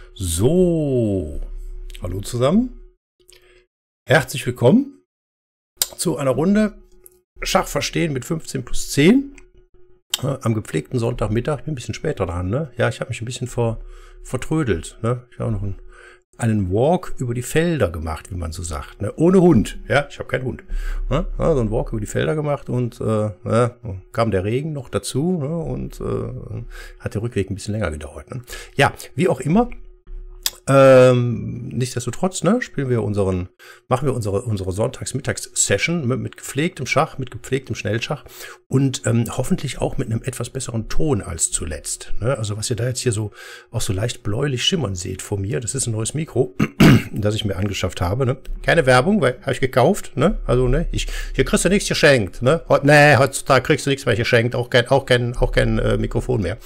So, hallo zusammen. Herzlich willkommen zu einer Runde Schach verstehen mit 15 plus 10. Am gepflegten Sonntagmittag. Ich bin ein bisschen später dran, ne? Ja, ich habe mich ein bisschen vertrödelt, ne? Ich habe noch einen Walk über die Felder gemacht, wie man so sagt, ne? Ohne Hund, ja? Ich habe keinen Hund. Ne? Ja, so einen Walk über die Felder gemacht und kam der Regen noch dazu, ne? Und hat der Rückweg ein bisschen länger gedauert, ne? Ja, wie auch immer. Nichtsdestotrotz, ne, machen wir unsere Sonntags-Mittags-Session mit gepflegtem Schach, mit gepflegtem Schnellschach und hoffentlich auch mit einem etwas besseren Ton als zuletzt. Ne? Also was ihr da jetzt hier so auch so leicht bläulich schimmern seht vor mir, das ist ein neues Mikro, das ich mir angeschafft habe. Ne? Keine Werbung, weil habe ich gekauft. Ne? Also ne, hier kriegst du nichts geschenkt. Ne? Heutzutage kriegst du nichts mehr geschenkt, auch kein Mikrofon mehr.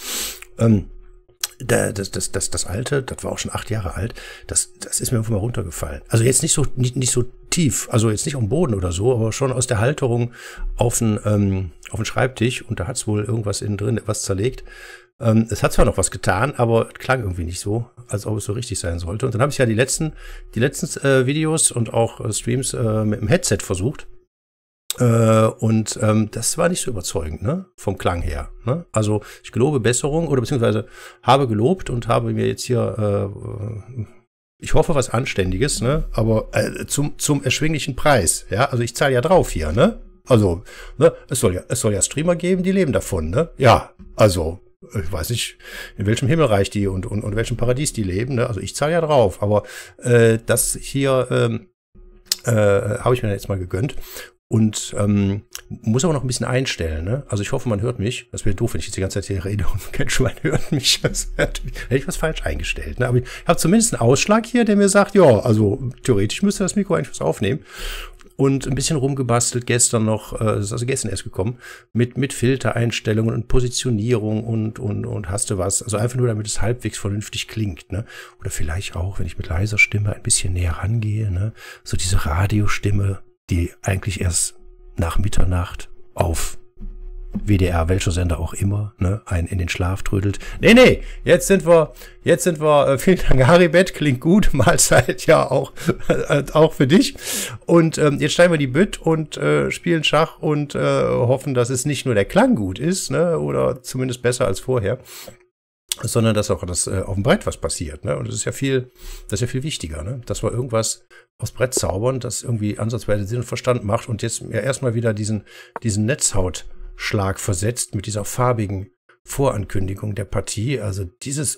Das alte, das war auch schon 8 Jahre alt, das ist mir einfach mal runtergefallen. Also jetzt nicht so tief, also jetzt nicht am Boden oder so, aber schon aus der Halterung auf den Schreibtisch und da hat es wohl irgendwas innen drin, etwas zerlegt. Es hat zwar noch was getan, aber klang irgendwie nicht so, als ob es so richtig sein sollte. Und dann habe ich ja die letzten Videos und auch Streams mit dem Headset versucht. Und das war nicht so überzeugend, ne? Vom Klang her. Ne? Also ich gelobe Besserung oder beziehungsweise habe gelobt und habe mir jetzt hier, ich hoffe, was Anständiges, ne? Aber zum erschwinglichen Preis. Ja, also ich zahle ja drauf hier, ne? Also, ne? Es soll ja Streamer geben, die leben davon, ne? Ja, also ich weiß nicht, in welchem Himmelreich die und welchem Paradies die leben, ne? Also ich zahle ja drauf, aber das hier habe ich mir jetzt mal gegönnt. Und muss aber noch ein bisschen einstellen, ne? Also ich hoffe, man hört mich. Das wäre doof, wenn ich jetzt die ganze Zeit hier rede und kein Schwein hört mich. Hätte ich was falsch eingestellt, ne? Aber ich habe zumindest einen Ausschlag hier, der mir sagt, ja, also theoretisch müsste das Mikro eigentlich was aufnehmen. Und ein bisschen rumgebastelt gestern noch, das ist also gestern erst gekommen, mit Filtereinstellungen und Positionierung und hast du was. Also einfach nur, damit es halbwegs vernünftig klingt, ne? Oder vielleicht auch, wenn ich mit leiser Stimme ein bisschen näher rangehe, ne? So diese Radiostimme, die eigentlich erst nach Mitternacht auf WDR, welcher Sender auch immer, ne, einen in den Schlaf trödelt. Nee, jetzt sind wir, vielen Dank, Haribet, klingt gut, Mahlzeit, ja, auch für dich. Und jetzt steigen wir die Bütt und spielen Schach und hoffen, dass es nicht nur der Klang gut ist, ne, oder zumindest besser als vorher, sondern dass auch das auf dem Brett was passiert, ne? Und das ist ja viel wichtiger, ne? Dass wir irgendwas aufs Brett zaubern, das irgendwie ansatzweise Sinn und Verstand macht und jetzt ja erstmal wieder diesen Netzhautschlag versetzt mit dieser farbigen Vorankündigung der Partie. Also dieses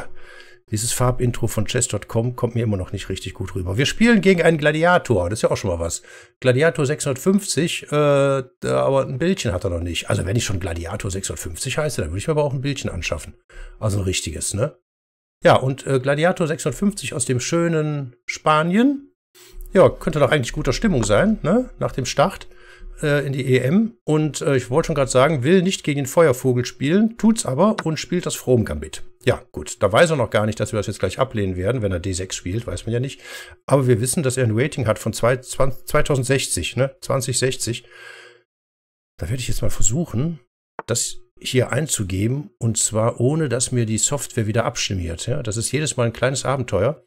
Farbintro von chess.com kommt mir immer noch nicht richtig gut rüber. Wir spielen gegen einen Gladiator, das ist ja auch schon mal was. Gladiator 650, aber ein Bildchen hat er noch nicht. Also wenn ich schon Gladiator 650 heiße, dann würde ich mir aber auch ein Bildchen anschaffen. Also ein richtiges, ne? Ja, und Gladiator 650 aus dem schönen Spanien. Ja, könnte doch eigentlich guter Stimmung sein, ne? Nach dem Start in die EM. Und ich wollte schon gerade sagen, will nicht gegen den Feuervogel spielen, tut's aber und spielt das From-Gambit. Ja, gut, da weiß er noch gar nicht, dass wir das jetzt gleich ablehnen werden, wenn er D6 spielt, weiß man ja nicht. Aber wir wissen, dass er ein Rating hat von 2060, ne? 2060. Da werde ich jetzt mal versuchen, das hier einzugeben, und zwar ohne, dass mir die Software wieder abschmiert. Ja? Das ist jedes Mal ein kleines Abenteuer,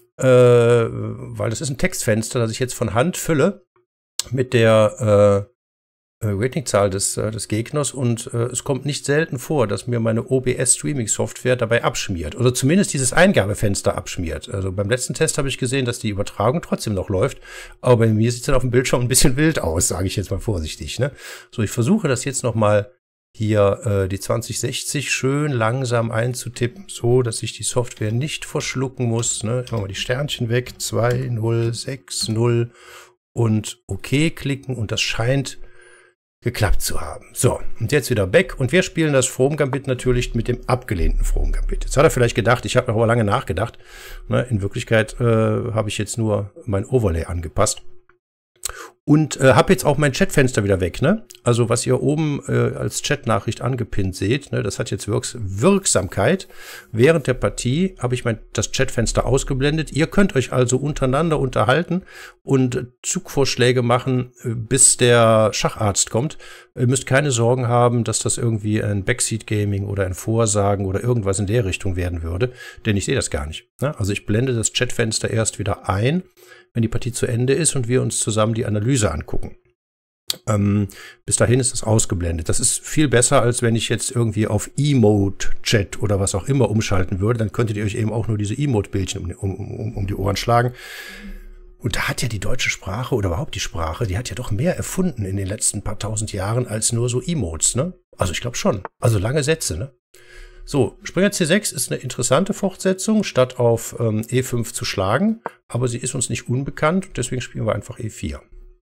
weil das ist ein Textfenster, das ich jetzt von Hand fülle mit der Ratingzahl des Gegners, und es kommt nicht selten vor, dass mir meine OBS-Streaming-Software dabei abschmiert. Oder zumindest dieses Eingabefenster abschmiert. Also beim letzten Test habe ich gesehen, dass die Übertragung trotzdem noch läuft. Aber bei mir sieht es dann auf dem Bildschirm ein bisschen wild aus, sage ich jetzt mal vorsichtig. Ne? So, ich versuche das jetzt nochmal hier die 2060 schön langsam einzutippen, so dass ich die Software nicht verschlucken muss. Ne? Machen wir die Sternchen weg, 2060 und OK klicken, und das scheint geklappt zu haben. So, und jetzt wieder back, und wir spielen das From-Gambit natürlich mit dem abgelehnten From-Gambit. Jetzt hat er vielleicht gedacht, ich habe aber lange nachgedacht. Ne? In Wirklichkeit habe ich jetzt nur mein Overlay angepasst. Und habe jetzt auch mein Chatfenster wieder weg, ne? Also was ihr oben als Chatnachricht angepinnt seht, ne, das hat jetzt Wirksamkeit. Während der Partie habe ich das Chatfenster ausgeblendet. Ihr könnt euch also untereinander unterhalten und Zugvorschläge machen, bis der Schacharzt kommt. Ihr müsst keine Sorgen haben, dass das irgendwie ein Backseat-Gaming oder ein Vorsagen oder irgendwas in der Richtung werden würde, denn ich sehe das gar nicht. Ne? Also ich blende das Chatfenster erst wieder ein, wenn die Partie zu Ende ist und wir uns zusammen die Analyse angucken. Bis dahin ist das ausgeblendet. Das ist viel besser, als wenn ich jetzt irgendwie auf Emote-Chat oder was auch immer umschalten würde. Dann könntet ihr euch eben auch nur diese Emote-Bildchen um die Ohren schlagen. Und da hat ja die deutsche Sprache oder überhaupt die Sprache, die hat ja doch mehr erfunden in den letzten paar tausend Jahren als nur so Emotes, ne? Also ich glaube schon. Also lange Sätze, ne? So, Springer C6 ist eine interessante Fortsetzung, statt auf E5 zu schlagen, aber sie ist uns nicht unbekannt, deswegen spielen wir einfach E4.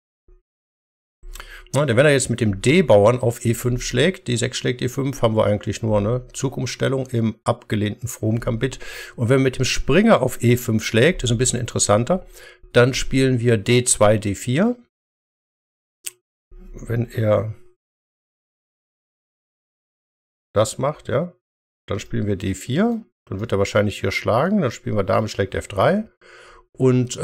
Na, denn wenn er jetzt mit dem D-Bauern auf E5 schlägt, D6 schlägt E5, haben wir eigentlich nur eine Zugumstellung im abgelehnten Frohm-Gambit. Und wenn er mit dem Springer auf E5 schlägt, ist ein bisschen interessanter, dann spielen wir D2, D4. Wenn er das macht, ja, dann spielen wir D4, dann wird er wahrscheinlich hier schlagen, dann spielen wir Dame schlägt F3 und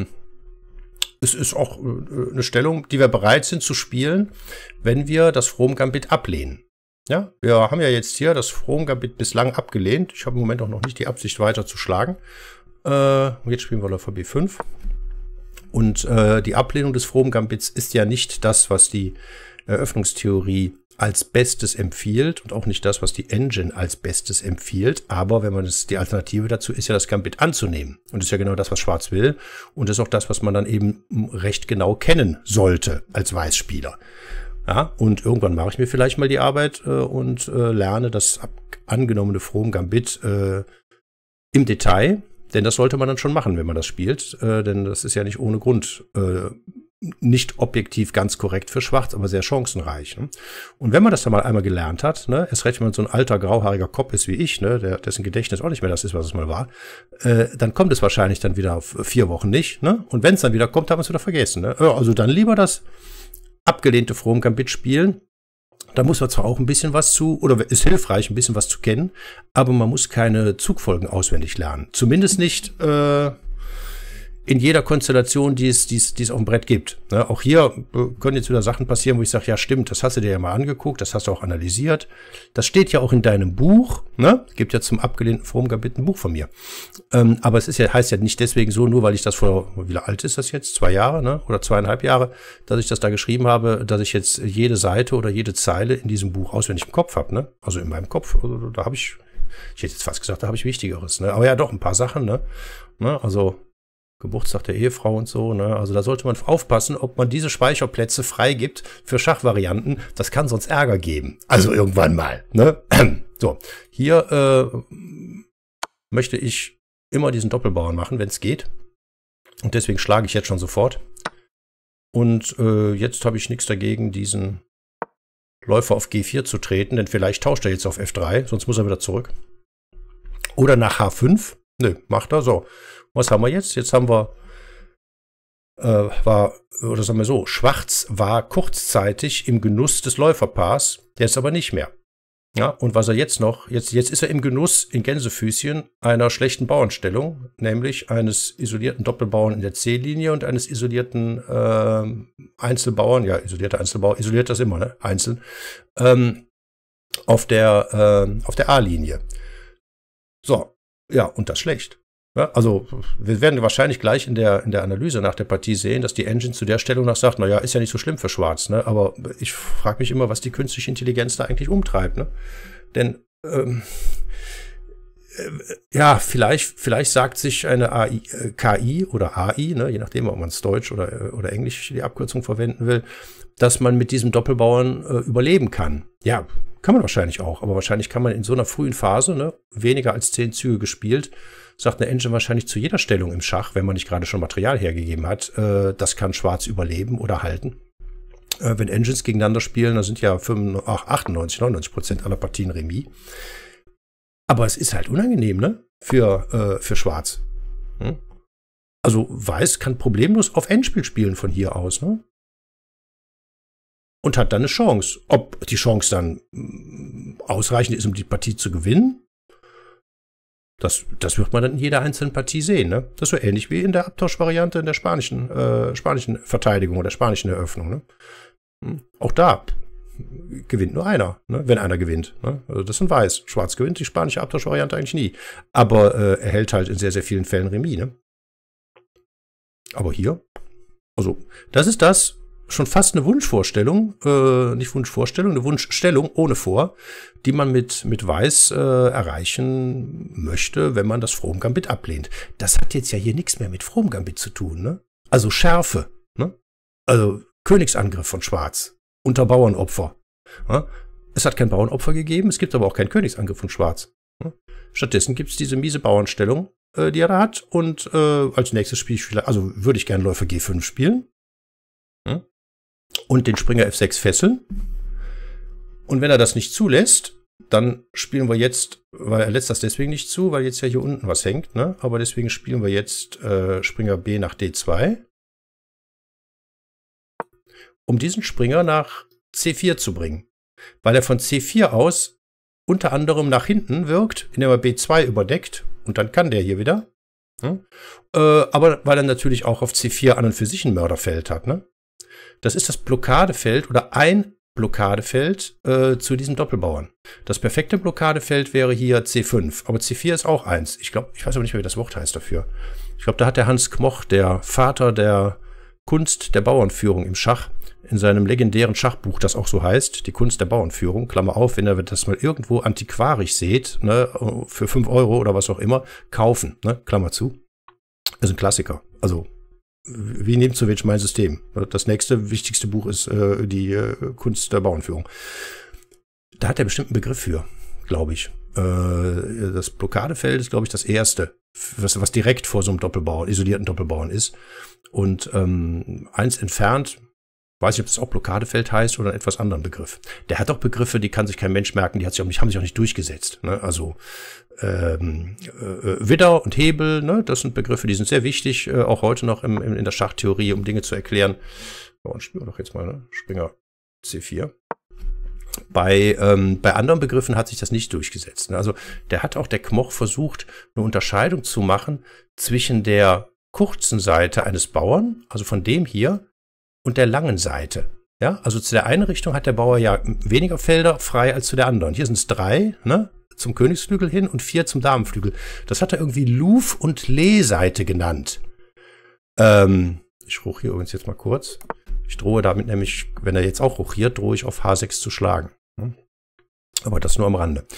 es ist auch eine Stellung, die wir bereit sind zu spielen, wenn wir das Frohm-Gambit ablehnen. Ja, wir haben ja jetzt hier das Frohm-Gambit bislang abgelehnt. Ich habe im Moment auch noch nicht die Absicht, weiter zu schlagen. Jetzt spielen wir Läufer B5. Und die Ablehnung des Frohm-Gambits ist ja nicht das, was die Eröffnungstheorie als Bestes empfiehlt und auch nicht das, was die Engine als Bestes empfiehlt. Aber wenn man die Alternative dazu ist ja, das Gambit anzunehmen. Und das ist ja genau das, was Schwarz will. Und das ist auch das, was man dann eben recht genau kennen sollte als Weißspieler. Ja, und irgendwann mache ich mir vielleicht mal die Arbeit und lerne das angenommene Frohm-Gambit im Detail. Denn das sollte man dann schon machen, wenn man das spielt. Denn das ist ja nicht ohne Grund nicht objektiv ganz korrekt für Schwarz, aber sehr chancenreich. Ne? Und wenn man das dann mal einmal gelernt hat, ne, erst recht, wenn man so ein alter, grauhaariger Kopf ist wie ich, ne, dessen Gedächtnis auch nicht mehr das ist, was es mal war, dann kommt es wahrscheinlich dann wieder auf 4 Wochen nicht. Ne? Und wenn es dann wieder kommt, haben wir es wieder vergessen. Ne? Also dann lieber das abgelehnte Frohm-Gambit spielen. Da muss man zwar auch ein bisschen was oder ist hilfreich, ein bisschen was zu kennen, aber man muss keine Zugfolgen auswendig lernen. Zumindest nicht in jeder Konstellation, die es auf dem Brett gibt. Ne? Auch hier können jetzt wieder Sachen passieren, wo ich sage, ja stimmt, das hast du dir ja mal angeguckt, das hast du auch analysiert. Das steht ja auch in deinem Buch. Ne? Gibt ja zum abgelehnten Frohm-Gambit ein Buch von mir. Aber es ist ja, heißt ja nicht deswegen so, nur weil ich das wie alt ist das jetzt? 2 Jahre, ne? Oder 2,5 Jahre, dass ich das da geschrieben habe, dass ich jetzt jede Seite oder jede Zeile in diesem Buch auswendig im Kopf habe. Ne? Also in meinem Kopf, also da habe ich hätte jetzt fast gesagt, da habe ich Wichtigeres. Ne? Aber ja, doch, ein paar Sachen. Ne? Also Geburtstag der Ehefrau und so, ne? Also da sollte man aufpassen, ob man diese Speicherplätze freigibt für Schachvarianten. Das kann sonst Ärger geben. Also irgendwann mal, ne? So, hier möchte ich immer diesen Doppelbauern machen, wenn es geht. Und deswegen schlage ich jetzt schon sofort. Und jetzt habe ich nichts dagegen, diesen Läufer auf G4 zu treten, denn vielleicht tauscht er jetzt auf F3, sonst muss er wieder zurück. Oder nach H5. Nö, macht er so. Was haben wir jetzt? Jetzt haben wir, oder sagen wir so, Schwarz war kurzzeitig im Genuss des Läuferpaars, jetzt aber nicht mehr. Ja, und was er jetzt noch, jetzt ist er im Genuss in Gänsefüßchen einer schlechten Bauernstellung, nämlich eines isolierten Doppelbauern in der C-Linie und eines isolierten Einzelbauern, ja, isolierter Einzelbauer, isoliert das immer, ne? Einzeln, auf der A-Linie. So, ja, und das schlecht. Ja, also wir werden wahrscheinlich gleich in der Analyse nach der Partie sehen, dass die Engine zu der Stellung nach sagt, naja, ist ja nicht so schlimm für Schwarz, ne? Aber ich frage mich immer, was die künstliche Intelligenz da eigentlich umtreibt, ne? Denn ja, vielleicht sagt sich eine AI, KI oder AI, ne, je nachdem, ob man es Deutsch oder Englisch die Abkürzung verwenden will, dass man mit diesem Doppelbauern überleben kann. Ja, kann man wahrscheinlich auch, aber wahrscheinlich kann man in so einer frühen Phase, ne, weniger als 10 Züge gespielt, sagt eine Engine wahrscheinlich zu jeder Stellung im Schach, wenn man nicht gerade schon Material hergegeben hat, das kann Schwarz überleben oder halten. Wenn Engines gegeneinander spielen, dann sind ja 98, 99% aller Partien Remis. Aber es ist halt unangenehm, ne? Für Schwarz. Hm? Also Weiß kann problemlos auf Endspiel spielen von hier aus, ne? und hat dann eine Chance. Ob die Chance dann ausreichend ist, um die Partie zu gewinnen, das wird man dann in jeder einzelnen Partie sehen. Ne? Das ist so ähnlich wie in der Abtauschvariante in der spanischen Verteidigung oder spanischen Eröffnung. Ne? Auch da gewinnt nur einer, ne? Wenn einer gewinnt. Ne? Also das ist ein Weiß. Schwarz gewinnt die spanische Abtauschvariante eigentlich nie. Aber er hält halt in sehr, sehr vielen Fällen Remis. Ne? Aber hier, also das ist das, schon fast eine Wunschvorstellung, nicht Wunschvorstellung, eine Wunschstellung ohne Vor, die man mit Weiß erreichen möchte, wenn man das From Gambit ablehnt. Das hat jetzt ja hier nichts mehr mit From Gambit zu tun, ne? Also Schärfe, ne? Also Königsangriff von Schwarz unter Bauernopfer. Ne? Es hat kein Bauernopfer gegeben, es gibt aber auch keinen Königsangriff von Schwarz. Ne? Stattdessen gibt es diese miese Bauernstellung, die er da hat. Und als nächstes spiele ich vielleicht, also würde ich gerne Läufer G5 spielen. Ne? Und den Springer F6 fesseln. Und wenn er das nicht zulässt, dann spielen wir jetzt, weil er lässt das deswegen nicht zu, weil jetzt ja hier unten was hängt, ne? Aber deswegen spielen wir jetzt Springer B nach D2, um diesen Springer nach C4 zu bringen. Weil er von C4 aus unter anderem nach hinten wirkt, indem er B2 überdeckt. Und dann kann der hier wieder. Ne? Aber weil er natürlich auch auf C4 an und für sich ein Mörderfeld hat, ne? Das ist das Blockadefeld oder ein Blockadefeld zu diesem Doppelbauern. Das perfekte Blockadefeld wäre hier C5, aber C4 ist auch eins. Ich glaube, ich weiß aber nicht mehr, wie das Wort heißt dafür. Ich glaube, da hat der Hans Kmoch, der Vater der Kunst der Bauernführung im Schach, in seinem legendären Schachbuch, das auch so heißt, die Kunst der Bauernführung, Klammer auf, wenn ihr das mal irgendwo antiquarisch seht, ne, für 5 Euro oder was auch immer, kaufen, ne, Klammer zu. Das ist ein Klassiker. Also wie Nemzowitsch mein System. Das nächste wichtigste Buch ist die Kunst der Bauernführung. Da hat er bestimmt einen Begriff für, glaube ich. Das Blockadefeld ist, glaube ich, das erste, was direkt vor so einem Doppelbauern, isolierten Doppelbauern ist. Und eins entfernt, weiß nicht, ob das auch Blockadefeld heißt oder einen etwas anderen Begriff. Der hat auch Begriffe, die kann sich kein Mensch merken, die haben sich auch nicht durchgesetzt. Ne? Also Widder und Hebel, ne? Das sind Begriffe, die sind sehr wichtig, auch heute noch in der Schachtheorie, um Dinge zu erklären. Ja, und spielen wir doch jetzt mal, ne? Springer C4. Bei anderen Begriffen hat sich das nicht durchgesetzt. Ne? Also der Kmoch versucht, eine Unterscheidung zu machen zwischen der kurzen Seite eines Bauern, also von dem hier, und der langen Seite. Ja, also zu der einen Richtung hat der Bauer ja weniger Felder frei als zu der anderen. Hier sind es 3, ne, zum Königsflügel hin und 4 zum Damenflügel. Das hat er irgendwie Louvre- und Lee-Seite genannt. Ich rochiere übrigens jetzt mal kurz. Ich drohe damit nämlich, wenn er jetzt auch rochiert, drohe ich auf H6 zu schlagen. Aber das nur am Rande.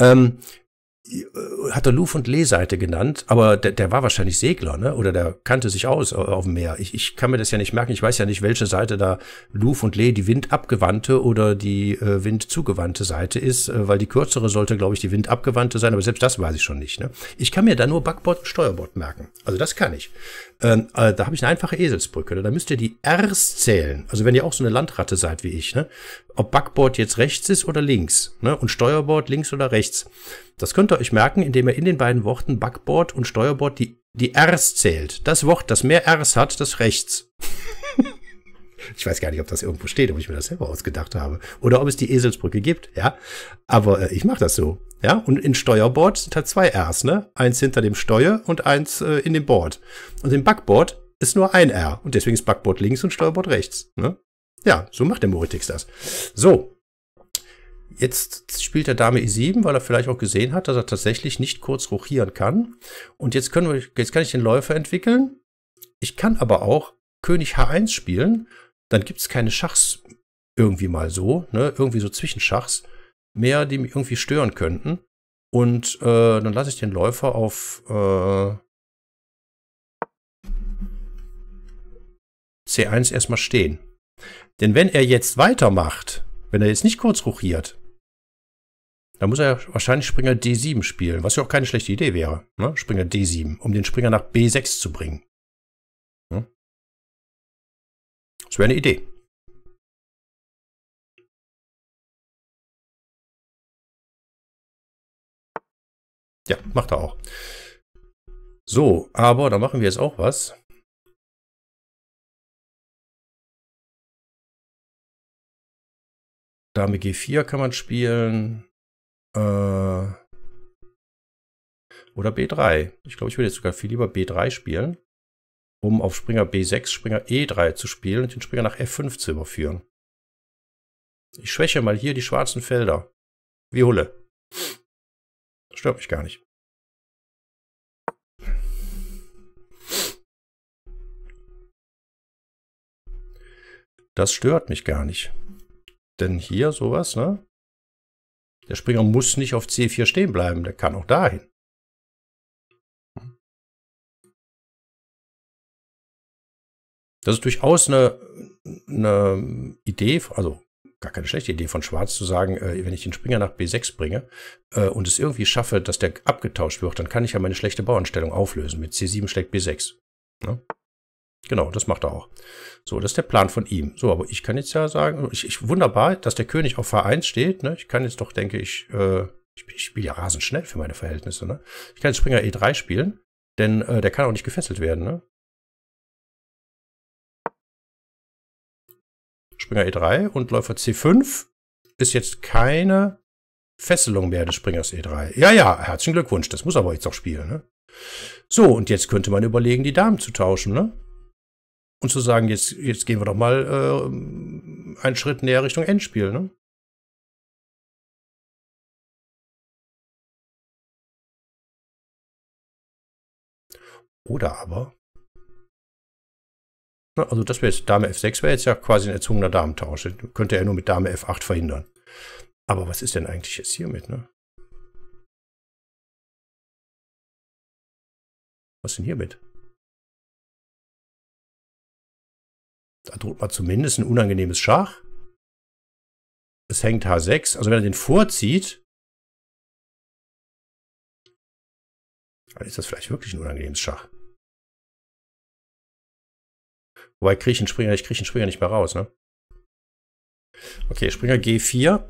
Hat er Louvre- und Lee-Seite genannt, aber der war wahrscheinlich Segler, ne? Oder der kannte sich aus auf dem Meer. Ich kann mir das ja nicht merken. Ich weiß ja nicht, welche Seite da Louvre und Lee die windabgewandte oder die windzugewandte Seite ist, weil die kürzere sollte, glaube ich, die windabgewandte sein, aber selbst das weiß ich schon nicht. Ne? Ich kann mir da nur Backbord und Steuerbord merken. Also das kann ich. Da habe ich eine einfache Eselsbrücke. Ne? Da müsst ihr die Rs zählen. Also wenn ihr auch so eine Landratte seid wie ich, ne? Ob Backbord jetzt rechts ist oder links, ne? Und Steuerbord links oder rechts. Das könnt ihr euch merken, indem ihr in den beiden Worten Backbord und Steuerbord die Rs zählt. Das Wort, das mehr Rs hat, das rechts. Ich weiß gar nicht, ob das irgendwo steht, ob ich mir das selber ausgedacht habe. Oder ob es die Eselsbrücke gibt, ja. Aber ich mache das so, ja. Und in Steuerbord sind halt 2 Rs, ne? Eins hinter dem Steuer und eins in dem Board. Und im Backbord ist nur ein R. Und deswegen ist Backbord links und Steuerbord rechts, ne? Ja, so macht der Moritix das. So. Jetzt spielt der Dame E7, weil er vielleicht auch gesehen hat, dass er tatsächlich nicht kurz rochieren kann. Und jetzt kann ich den Läufer entwickeln. Ich kann aber auch König H1 spielen. Dann gibt es keine Schachs irgendwie mal so, ne? Irgendwie so Zwischenschachs mehr, die mich irgendwie stören könnten. Und dann lasse ich den Läufer auf C1 erstmal stehen. Denn wenn er jetzt weitermacht, wenn er jetzt nicht kurz rochiert, dann muss er wahrscheinlich Springer D7 spielen, was ja auch keine schlechte Idee wäre. Ne? Springer D7, um den Springer nach B6 zu bringen. Ne? Das wäre eine Idee. Ja, macht er auch. So, aber da machen wir jetzt auch was. Dame G4 kann man spielen. Oder B3. Ich glaube, ich würde jetzt sogar viel lieber B3 spielen, um auf Springer B6, Springer E3 zu spielen und den Springer nach F5 zu überführen. Ich schwäche mal hier die schwarzen Felder. Wie Hulle. Das stört mich gar nicht. Das stört mich gar nicht. Denn hier sowas, ne? Der Springer muss nicht auf C4 stehen bleiben, der kann auch dahin. Das ist durchaus eine Idee, also gar keine schlechte Idee von Schwarz zu sagen, wenn ich den Springer nach B6 bringe und es irgendwie schaffe, dass der abgetauscht wird, dann kann ich ja meine schlechte Bauernstellung auflösen. Mit C7 schlägt B6. Ne? Genau, das macht er auch. So, das ist der Plan von ihm. So, aber ich kann jetzt ja sagen, wunderbar, dass der König auf H1 steht. Ne? Ich kann jetzt doch, denke ich, ich spiele ja rasend schnell für meine Verhältnisse. Ne? Ich kann jetzt Springer E3 spielen, denn der kann auch nicht gefesselt werden. Ne? Springer E3 und Läufer C5 ist jetzt keine Fesselung mehr des Springers E3. Ja, ja, herzlichen Glückwunsch, das muss aber jetzt auch spielen. Ne? So, und jetzt könnte man überlegen, die Damen zu tauschen, ne? Und zu sagen, jetzt gehen wir doch mal einen Schritt näher Richtung Endspiel, ne? Oder aber, also das wäre jetzt Dame F6, wäre jetzt ja quasi ein erzwungener Damentausch. Den könnte er nur mit Dame F8 verhindern. Aber was ist denn eigentlich jetzt hiermit, ne? Was ist denn hiermit? Da droht man zumindest ein unangenehmes Schach. Es hängt H6, also wenn er den vorzieht, dann ist das vielleicht wirklich ein unangenehmes Schach. Wobei ich kriege den Springer nicht mehr raus, ne? Okay, Springer G4.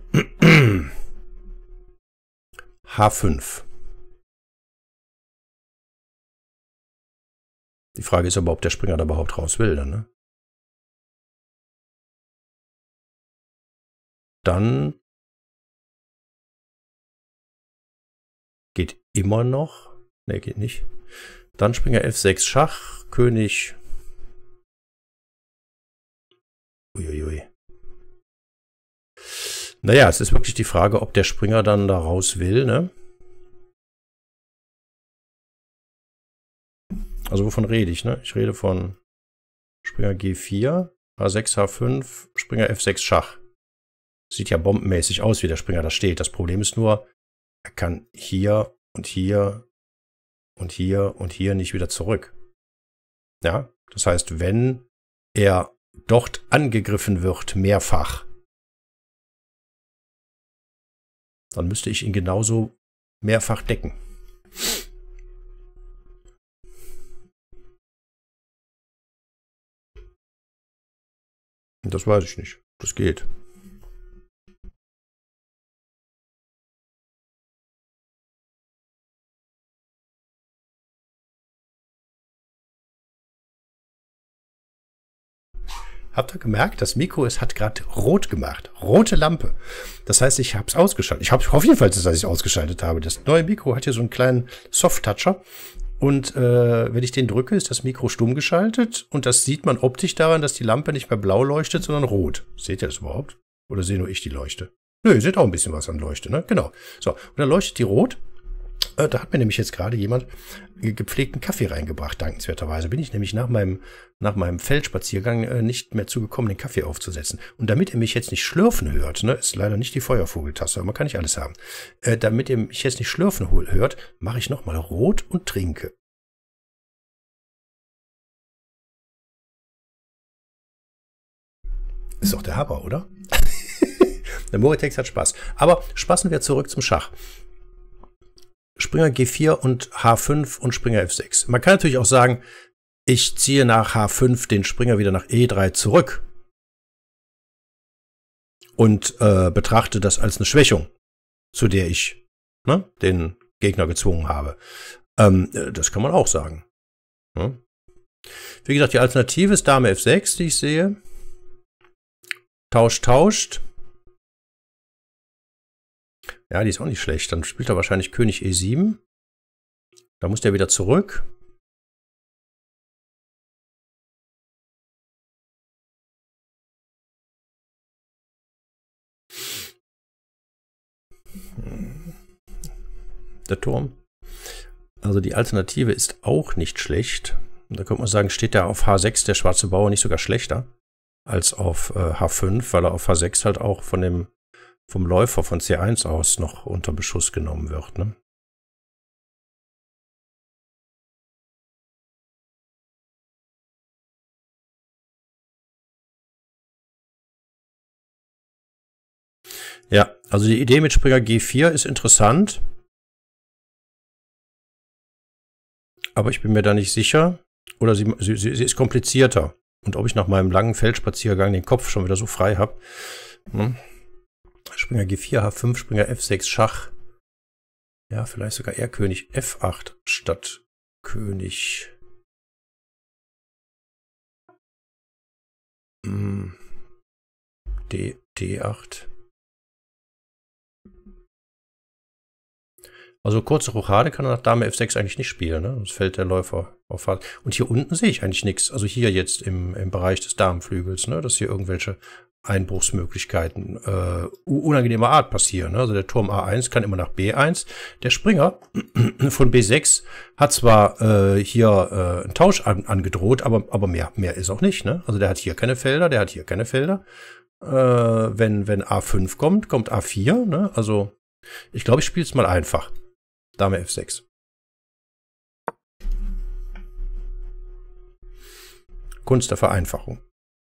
H5. Die Frage ist aber, ob der Springer da überhaupt raus will, dann, ne? Dann geht immer noch. Ne, geht nicht. Dann Springer F6 Schach, König. Uiuiui. Naja, es ist wirklich die Frage, ob der Springer dann da raus will, ne? Also wovon rede ich, ne? Ich rede von Springer G4, H6, H5, Springer F6 Schach. Sieht ja bombenmäßig aus, wie der Springer da steht. Das Problem ist nur, er kann hier und hier und hier und hier nicht wieder zurück. Ja, das heißt, wenn er dort angegriffen wird, mehrfach, dann müsste ich ihn genauso mehrfach decken. Das weiß ich nicht. Das geht. Habt ihr gemerkt, das Mikro hat gerade rot gemacht. Rote Lampe. Das heißt, ich habe es ausgeschaltet. Ich hoffe jedenfalls, dass ich es ausgeschaltet habe. Das neue Mikro hat hier so einen kleinen Soft-Toucher. Und wenn ich den drücke, ist das Mikro stumm geschaltet. Und das sieht man optisch daran, dass die Lampe nicht mehr blau leuchtet, sondern rot. Seht ihr das überhaupt? Oder sehe nur ich die Leuchte? Nö, ihr seht auch ein bisschen was an Leuchte, ne? Genau. So, und dann leuchtet die rot. Da hat mir nämlich jetzt gerade jemand gepflegten Kaffee reingebracht, dankenswerterweise. Bin ich nämlich nach meinem Feldspaziergang nicht mehr zugekommen, den Kaffee aufzusetzen. Und damit ihr mich jetzt nicht schlürfen hört, ne, ist leider nicht die Feuervogeltasse, aber man kann nicht alles haben. Damit ihr mich jetzt nicht schlürfen hört, mache ich nochmal rot und trinke. Ist doch der Hammer, oder? Der Moritex hat Spaß. Aber spaßen wir zurück zum Schach. Springer G4 und H5 und Springer F6. Man kann natürlich auch sagen, ich ziehe nach H5 den Springer wieder nach E3 zurück und betrachte das als eine Schwächung, zu der ich den Gegner gezwungen habe. Das kann man auch sagen. Ne? Wie gesagt, die Alternative ist Dame F6, die ich sehe. Tauscht. Ja, die ist auch nicht schlecht. Dann spielt er wahrscheinlich König E7. Da muss der wieder zurück. Der Turm. Also die Alternative ist auch nicht schlecht. Und da könnte man sagen, steht der auf H6, der schwarze Bauer, nicht sogar schlechter als auf H5, weil er auf H6 halt auch vom Läufer von C1 aus noch unter Beschuss genommen wird. Ne? Ja, also die Idee mit Springer G4 ist interessant. Aber ich bin mir da nicht sicher. Oder sie ist komplizierter. Und ob ich nach meinem langen Feldspaziergang den Kopf schon wieder so frei habe. Hm. Springer G4, H5, Springer F6, Schach. Ja, vielleicht sogar eher König F8 statt König D8. Also kurze Rochade kann er nach Dame F6 eigentlich nicht spielen, ne? Das fällt der Läufer auf H. Und hier unten sehe ich eigentlich nichts. Also hier jetzt im Bereich des Damenflügels, ne? Dass hier irgendwelche Einbruchsmöglichkeiten unangenehmer Art passieren. Ne? Also der Turm A1 kann immer nach B1. Der Springer von B6 hat zwar hier einen Tausch angedroht, aber mehr ist auch nicht. Ne? Also der hat hier keine Felder, der hat hier keine Felder. Wenn A5 kommt A4. Ne? Also ich glaube, ich spiele es mal einfach. Dame F6. Kunst der Vereinfachung.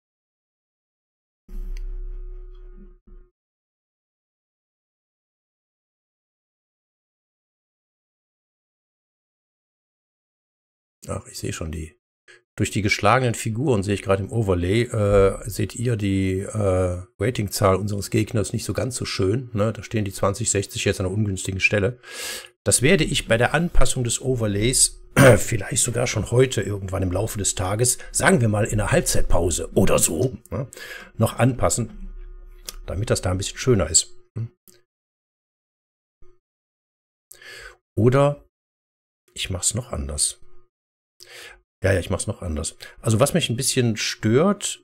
Ach, ich sehe schon die. Durch die geschlagenen Figuren sehe ich gerade im Overlay, seht ihr die Ratingzahl unseres Gegners nicht so ganz so schön. Ne? Da stehen die 2060 jetzt an einer ungünstigen Stelle. Das werde ich bei der Anpassung des Overlays vielleicht sogar schon heute irgendwann im Laufe des Tages, sagen wir mal in einer Halbzeitpause oder so, ne? Noch anpassen, damit das da ein bisschen schöner ist. Oder ich mache es noch anders. Ja, ich mache es noch anders. Also was mich ein bisschen stört,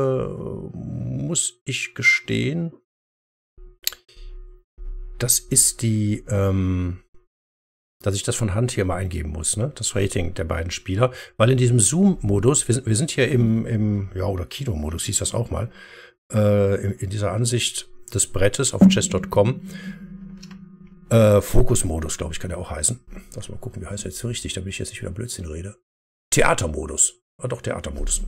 muss ich gestehen, das ist die, dass ich das von Hand hier mal eingeben muss, ne? Das Rating der beiden Spieler. Weil in diesem Zoom-Modus, wir sind hier ja, oder Kino-Modus hieß das auch mal, in dieser Ansicht des Brettes auf chess.com. Fokus-Modus, glaube ich, kann der auch heißen. Lass mal gucken, wie heißt er jetzt richtig, damit ich jetzt nicht wieder Blödsinn rede. Theatermodus. Ah, doch, Theatermodus.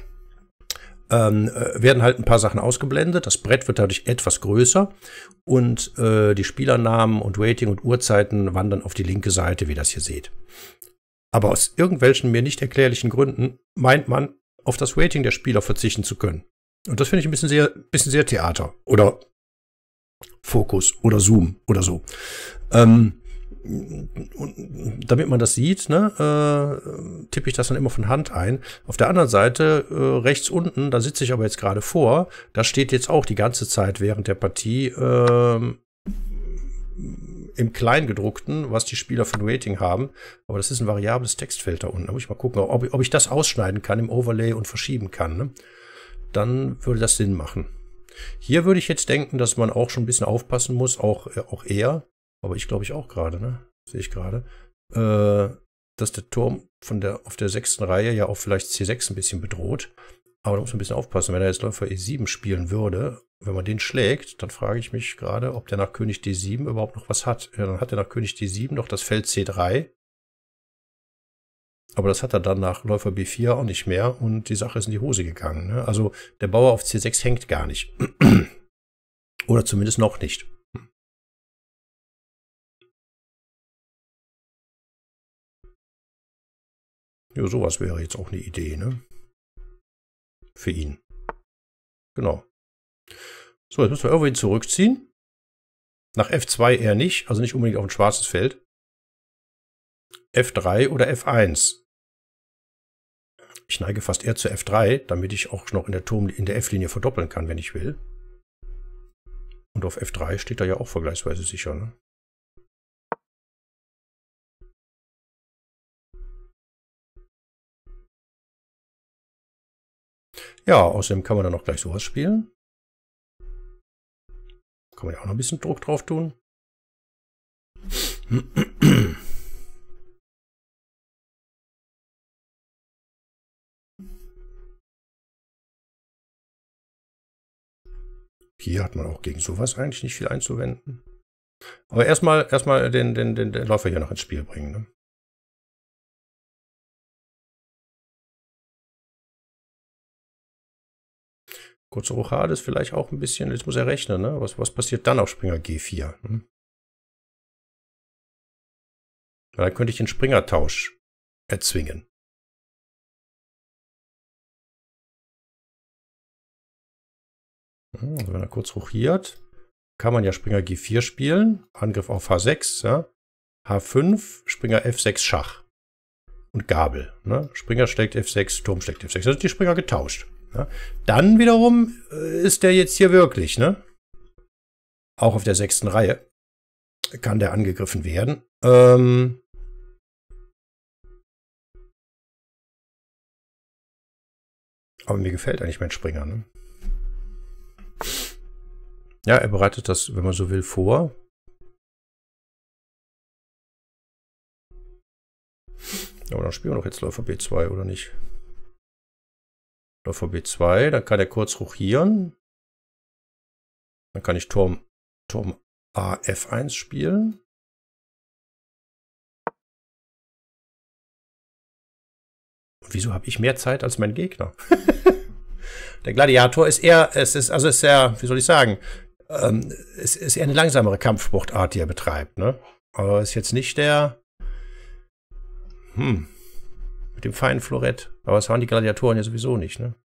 Werden halt ein paar Sachen ausgeblendet. Das Brett wird dadurch etwas größer. Und die Spielernamen und Rating und Uhrzeiten wandern auf die linke Seite, wie ihr das hier seht. Aber aus irgendwelchen mir nicht erklärlichen Gründen meint man, auf das Rating der Spieler verzichten zu können. Und das finde ich ein bisschen sehr Theater. Oder Fokus oder Zoom oder so. Und damit man das sieht, ne, tippe ich das dann immer von Hand ein. Auf der anderen Seite, rechts unten, da sitze ich aber jetzt gerade vor, da steht jetzt auch die ganze Zeit während der Partie im Kleingedruckten, was die Spieler für ein Rating haben. Aber das ist ein variables Textfeld da unten. Da muss ich mal gucken, ob ich das ausschneiden kann im Overlay und verschieben kann. Ne? Dann würde das Sinn machen. Hier würde ich jetzt denken, dass man auch schon ein bisschen aufpassen muss, auch eher. Aber ich glaube ich auch gerade, ne? Sehe ich gerade. Dass der Turm auf der 6. Reihe ja auch vielleicht C6 ein bisschen bedroht. Aber da muss man ein bisschen aufpassen. Wenn er jetzt Läufer E7 spielen würde, wenn man den schlägt, dann frage ich mich gerade, ob der nach König D7 überhaupt noch was hat. Ja, dann hat er nach König D7 noch das Feld C3. Aber das hat er dann nach Läufer B4 auch nicht mehr. Und die Sache ist in die Hose gegangen. Ne? Also der Bauer auf C6 hängt gar nicht. Oder zumindest noch nicht. Ja, sowas wäre jetzt auch eine Idee, ne? Für ihn. Genau. So, jetzt müssen wir irgendwohin zurückziehen. Nach F2 eher nicht, also nicht unbedingt auf ein schwarzes Feld. F3 oder F1. Ich neige fast eher zu F3, damit ich auch noch in der F-Linie verdoppeln kann, wenn ich will. Und auf F3 steht er ja auch vergleichsweise sicher, ne? Ja, außerdem kann man dann auch gleich sowas spielen. Kann man ja auch noch ein bisschen Druck drauf tun. Hier hat man auch gegen sowas eigentlich nicht viel einzuwenden. Aber erstmal den Läufer hier noch ins Spiel bringen, ne? Kurze Rochade ist vielleicht auch ein bisschen, jetzt muss er rechnen, ne? Was passiert dann auf Springer G4? Hm? Dann könnte ich den Springertausch erzwingen. Also wenn er kurz rochiert, kann man ja Springer G4 spielen. Angriff auf H6, ja? H5, Springer F6 Schach. Und Gabel. Ne? Springer schlägt F6, Turm schlägt F6. Also die Springer getauscht. Ja? Dann wiederum ist der jetzt hier wirklich, ne? Auch auf der 6. Reihe kann der angegriffen werden. Aber mir gefällt eigentlich mein Springer, ne? Ja, er bereitet das, wenn man so will, vor. Aber dann spielen wir doch jetzt Läufer B2, oder nicht? Läufer B2, dann kann er kurz rochieren. Dann kann ich Turm A F1 spielen. Und wieso habe ich mehr Zeit als mein Gegner? Der Gladiator ist eher, ist wie soll ich sagen, es ist eher eine langsamere Kampfsportart, die er betreibt, ne? Aber ist jetzt nicht der, mit dem feinen Florett. Aber das waren die Gladiatoren ja sowieso nicht, ne?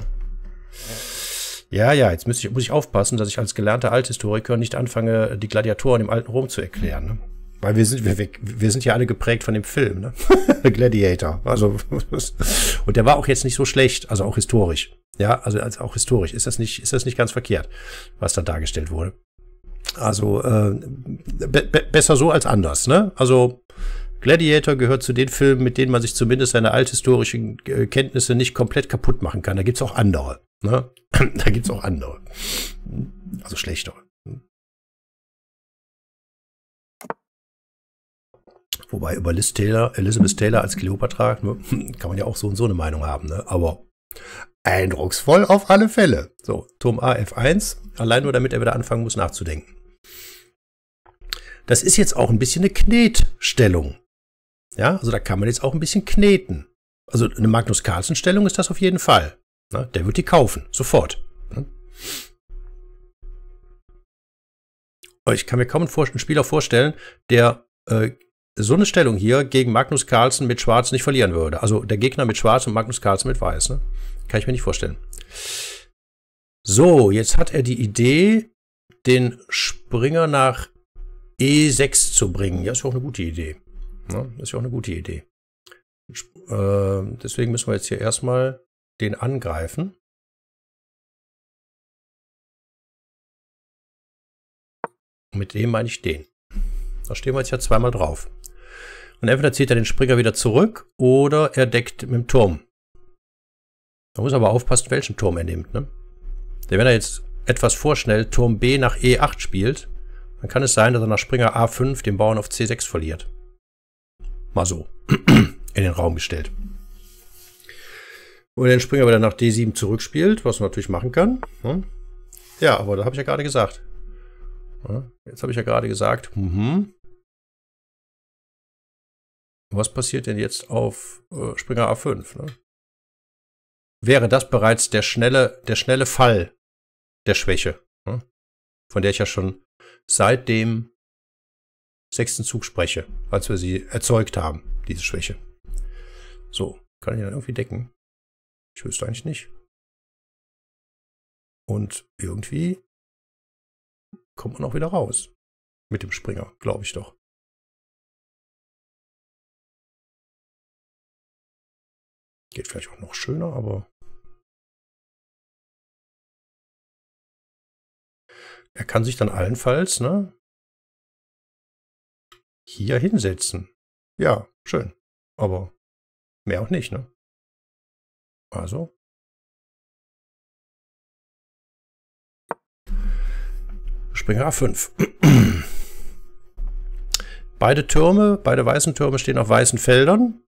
Ja, jetzt muss ich aufpassen, dass ich als gelernter Althistoriker nicht anfange, die Gladiatoren im alten Rom zu erklären, ne? Weil wir sind ja alle geprägt von dem Film, ne? Gladiator. Also, und der war auch jetzt nicht so schlecht, also auch historisch. Ja, also auch historisch ist das nicht ganz verkehrt, was da dargestellt wurde. Also besser so als anders, ne? Also Gladiator gehört zu den Filmen, mit denen man sich zumindest seine althistorischen Kenntnisse nicht komplett kaputt machen kann. Da gibt's auch andere, ne? Da gibt's auch andere. Also schlechtere. Wobei über Elizabeth Taylor als Cleopatra, ne, kann man ja auch so und so eine Meinung haben, ne? Aber eindrucksvoll auf alle Fälle. So, Turm A F1, allein nur damit er wieder anfangen muss nachzudenken. Das ist jetzt auch ein bisschen eine Knetstellung. Ja, also da kann man jetzt auch ein bisschen kneten. Also eine Magnus Carlsen-Stellung ist das auf jeden Fall. Ne? Der wird die kaufen, sofort. Ne? Ich kann mir kaum einen Spieler vorstellen, der so eine Stellung hier gegen Magnus Carlsen mit Schwarz nicht verlieren würde. Also der Gegner mit Schwarz und Magnus Carlsen mit Weiß. Ne? Kann ich mir nicht vorstellen. So, jetzt hat er die Idee, den Springer nach E6 zu bringen. Ja, ist ja auch eine gute Idee. Ja, das ist ja auch eine gute Idee. Deswegen müssen wir jetzt hier erstmal den angreifen. Mit dem meine ich den. Da stehen wir jetzt ja zweimal drauf. Und entweder zieht er den Springer wieder zurück oder er deckt mit dem Turm. Man muss aber aufpassen, welchen Turm er nimmt. Ne? Denn wenn er jetzt etwas vorschnell Turm B nach E8 spielt, dann kann es sein, dass er nach Springer A5 den Bauern auf C6 verliert. Mal so in den Raum gestellt. Und den Springer wieder nach D7 zurückspielt, was man natürlich machen kann. Ja, aber da habe ich ja gerade gesagt. Jetzt habe ich ja gerade gesagt, was passiert denn jetzt auf Springer A5? Ne? Wäre das bereits der schnelle Fall der Schwäche, ne? Von der ich ja schon seit dem 6. Zug spreche, als wir sie erzeugt haben, diese Schwäche. So, kann ich dann irgendwie decken? Ich wüsste eigentlich nicht. Und irgendwie kommt man auch wieder raus mit dem Springer, glaube ich doch. Geht vielleicht auch noch schöner, aber er kann sich dann allenfalls, ne, hier hinsetzen. Ja, schön. Aber mehr auch nicht, ne? Also. Springer A5. Beide weißen Türme stehen auf weißen Feldern.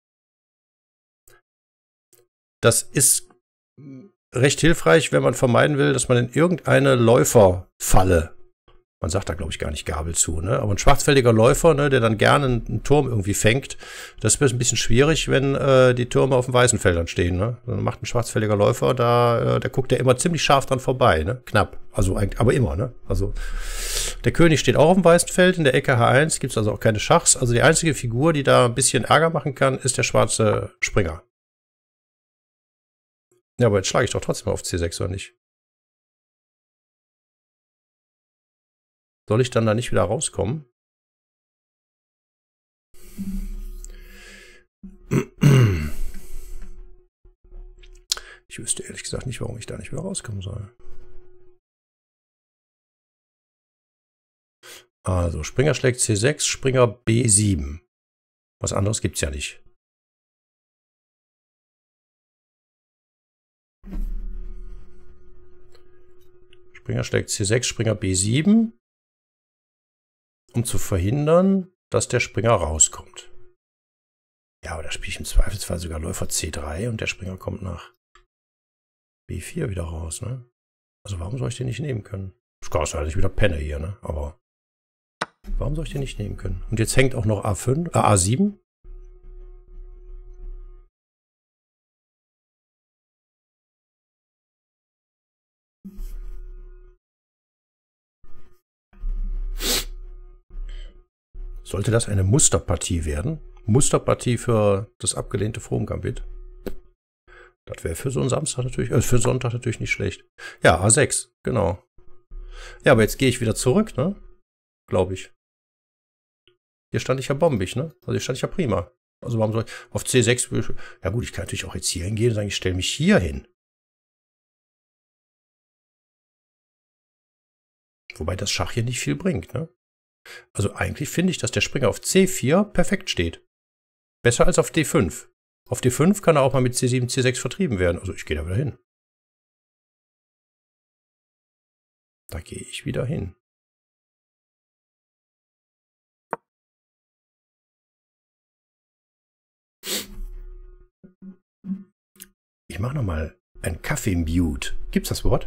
Das ist recht hilfreich, wenn man vermeiden will, dass man in irgendeine Läuferfalle, man sagt da glaube ich gar nicht Gabel zu, ne? Aber ein schwarzfeldiger Läufer, ne, der dann gerne einen Turm irgendwie fängt, das ist ein bisschen schwierig, wenn die Türme auf den weißen Feldern stehen, ne? Dann macht ein schwarzfeldiger Läufer, der guckt ja immer ziemlich scharf dran vorbei, ne? Knapp, also eigentlich, aber immer, ne? Also der König steht auch auf dem weißen Feld, in der Ecke H1 gibt es also auch keine Schachs, also die einzige Figur, die da ein bisschen Ärger machen kann, ist der schwarze Springer. Ja, aber jetzt schlage ich doch trotzdem auf C6, oder nicht? Soll ich dann da nicht wieder rauskommen? Ich wüsste ehrlich gesagt nicht, warum ich da nicht wieder rauskommen soll. Also, Springer schlägt C6, Springer B7. Was anderes gibt's ja nicht. Springer schlägt C6, Springer B7. Um zu verhindern, dass der Springer rauskommt. Ja, aber da spiele ich im Zweifelsfall sogar Läufer C3 und der Springer kommt nach B4 wieder raus, ne? Also warum soll ich den nicht nehmen können? Ich kann dass ich wieder penne hier, ne? Aber warum soll ich den nicht nehmen können? Und jetzt hängt auch noch A7. Sollte das eine Musterpartie werden? Musterpartie für das abgelehnte From-Gambit? Das wäre für so einen Samstag natürlich, für Sonntag natürlich nicht schlecht. Ja, A6, genau. Ja, aber jetzt gehe ich wieder zurück, ne? Glaube ich. Hier stand ich ja bombig, ne? Also hier stand ich ja prima. Also warum soll ich auf C6? Ja gut, ich kann natürlich auch jetzt hier hingehen und sagen, ich stelle mich hier hin. Wobei das Schach hier nicht viel bringt, ne? Also eigentlich finde ich, dass der Springer auf C4 perfekt steht. Besser als auf D5. Auf D5 kann er auch mal mit C7, C6 vertrieben werden. Also ich gehe da wieder hin. Da gehe ich wieder hin. Ich mache nochmal ein Kaffee-Mute. Gibt's das Wort?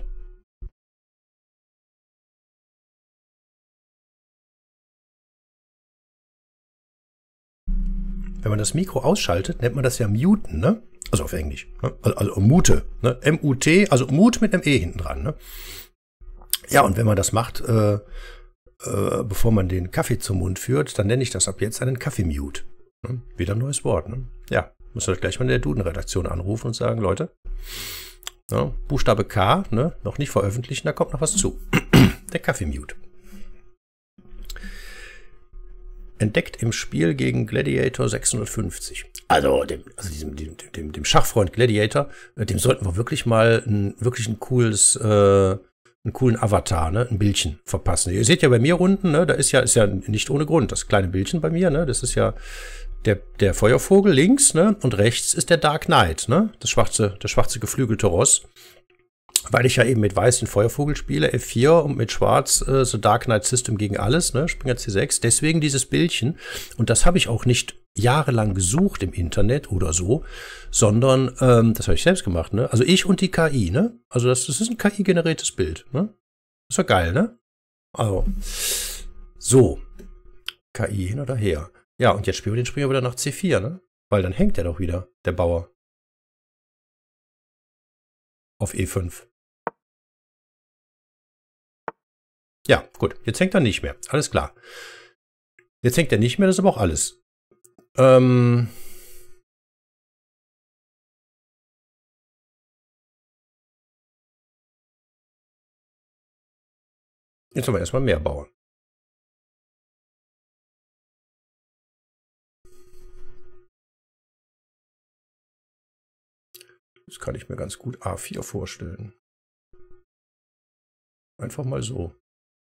Wenn man das Mikro ausschaltet, nennt man das ja Muten, ne? Also auf Englisch. Ne? Also Mute. Ne? M-U-T, also Mut mit einem E hinten dran. Ne? Ja, und wenn man das macht, bevor man den Kaffee zum Mund führt, dann nenne ich das ab jetzt einen Kaffee-Mute. Ne? Wieder ein neues Wort. Ne? Ja, muss ich gleich mal in der Duden-Redaktion anrufen und sagen, Leute, ne? Buchstabe K, ne? Noch nicht veröffentlichen, da kommt noch was zu. Der Kaffee-Mute. Entdeckt im Spiel gegen Gladiator 650. Also dem Schachfreund Gladiator, dem sollten wir wirklich mal einen coolen Avatar, ne, ein Bildchen verpassen. Ihr seht ja bei mir unten, ne, da ist ja nicht ohne Grund das kleine Bildchen bei mir, ne, das ist ja der Feuervogel links, ne, und rechts ist der Dark Knight, ne, das schwarze geflügelte Ross. Weil ich ja eben mit Weiß den Feuervogel spiele, F4 und mit Schwarz The Dark Knight System gegen alles, ne, Springer C6. Deswegen dieses Bildchen. Und das habe ich auch nicht jahrelang gesucht im Internet oder so, sondern das habe ich selbst gemacht, ne? Also ich und die KI, ne? Also das ist ein KI-generiertes Bild, ne? Ist doch geil, ne? Also, so. KI hin oder her. Ja, und jetzt spielen wir den Springer wieder nach C4, ne? Weil dann hängt er doch wieder, der Bauer. Auf E5. Ja, gut. Jetzt hängt er nicht mehr. Alles klar. Jetzt hängt er nicht mehr, das ist aber auch alles. Jetzt haben wir erstmal mehr Bauern. Das kann ich mir ganz gut A4 vorstellen. Einfach mal so.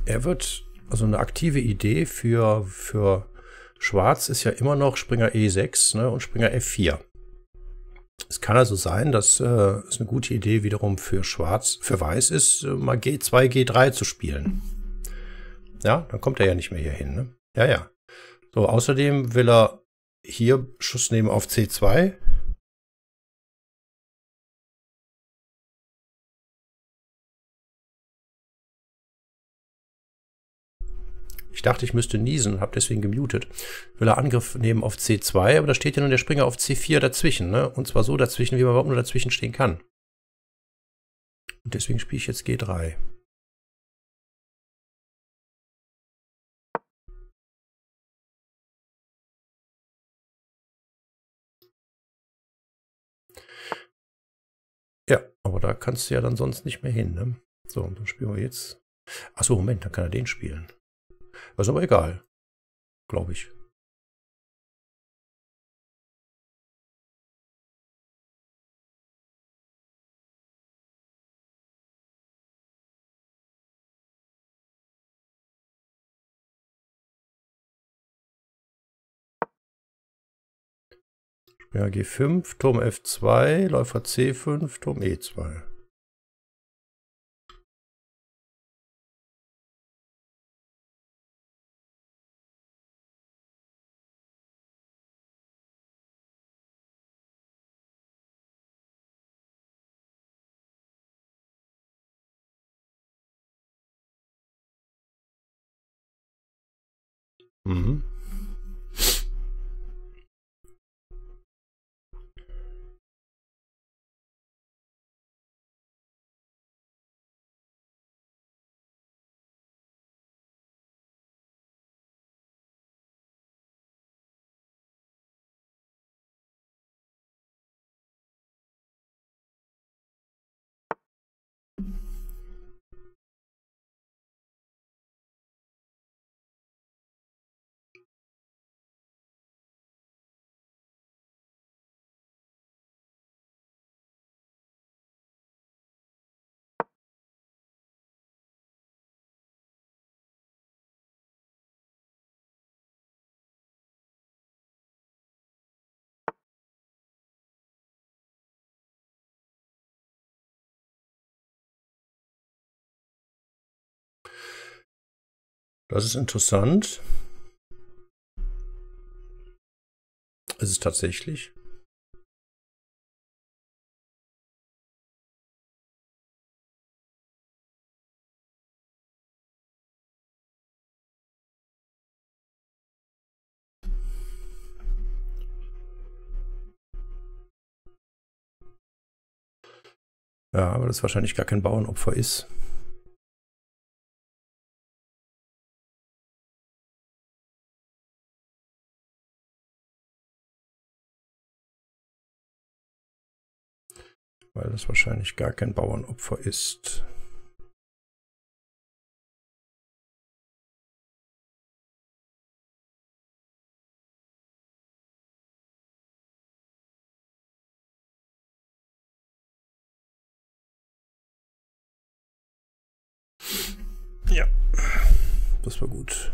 er wird, also eine aktive Idee für Schwarz ist ja immer noch Springer E6, ne, und Springer F4. Es kann also sein, dass es eine gute Idee wiederum für Weiß ist, mal G2, G3 zu spielen. Ja, dann kommt er ja nicht mehr hier hin, ne? Ja, ja. So, außerdem will er hier Schuss nehmen auf C2. Ich dachte, ich müsste niesen, habe deswegen gemutet. Will er Angriff nehmen auf C2, aber da steht ja nun der Springer auf C4 dazwischen, ne? Und zwar so dazwischen, wie man überhaupt nur dazwischen stehen kann. Und deswegen spiele ich jetzt G3. Ja, aber da kannst du ja dann sonst nicht mehr hin, ne? So, und dann spielen wir jetzt. Achso, Moment, dann kann er den spielen. Das ist aber egal, glaube ich. Springer G5, Turm F2, Läufer C5, Turm E2. Mhm. Das ist interessant. Es ist tatsächlich. Ja, aber das wahrscheinlich gar kein Bauernopfer ist. Weil das wahrscheinlich gar kein Bauernopfer ist. Ja, das war gut.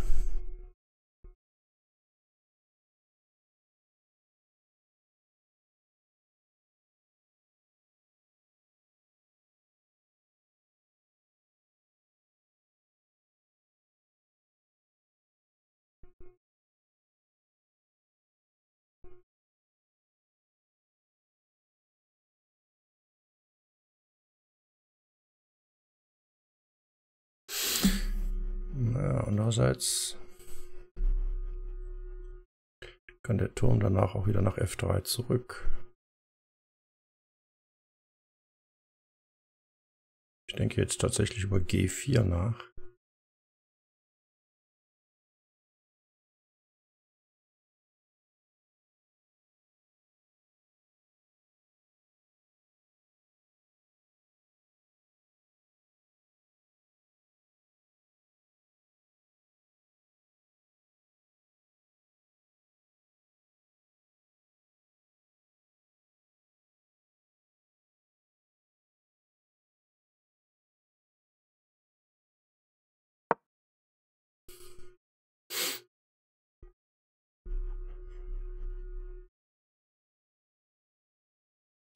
Naja, andererseits kann der Turm danach auch wieder nach F3 zurück. Ich denke jetzt tatsächlich über G4 nach.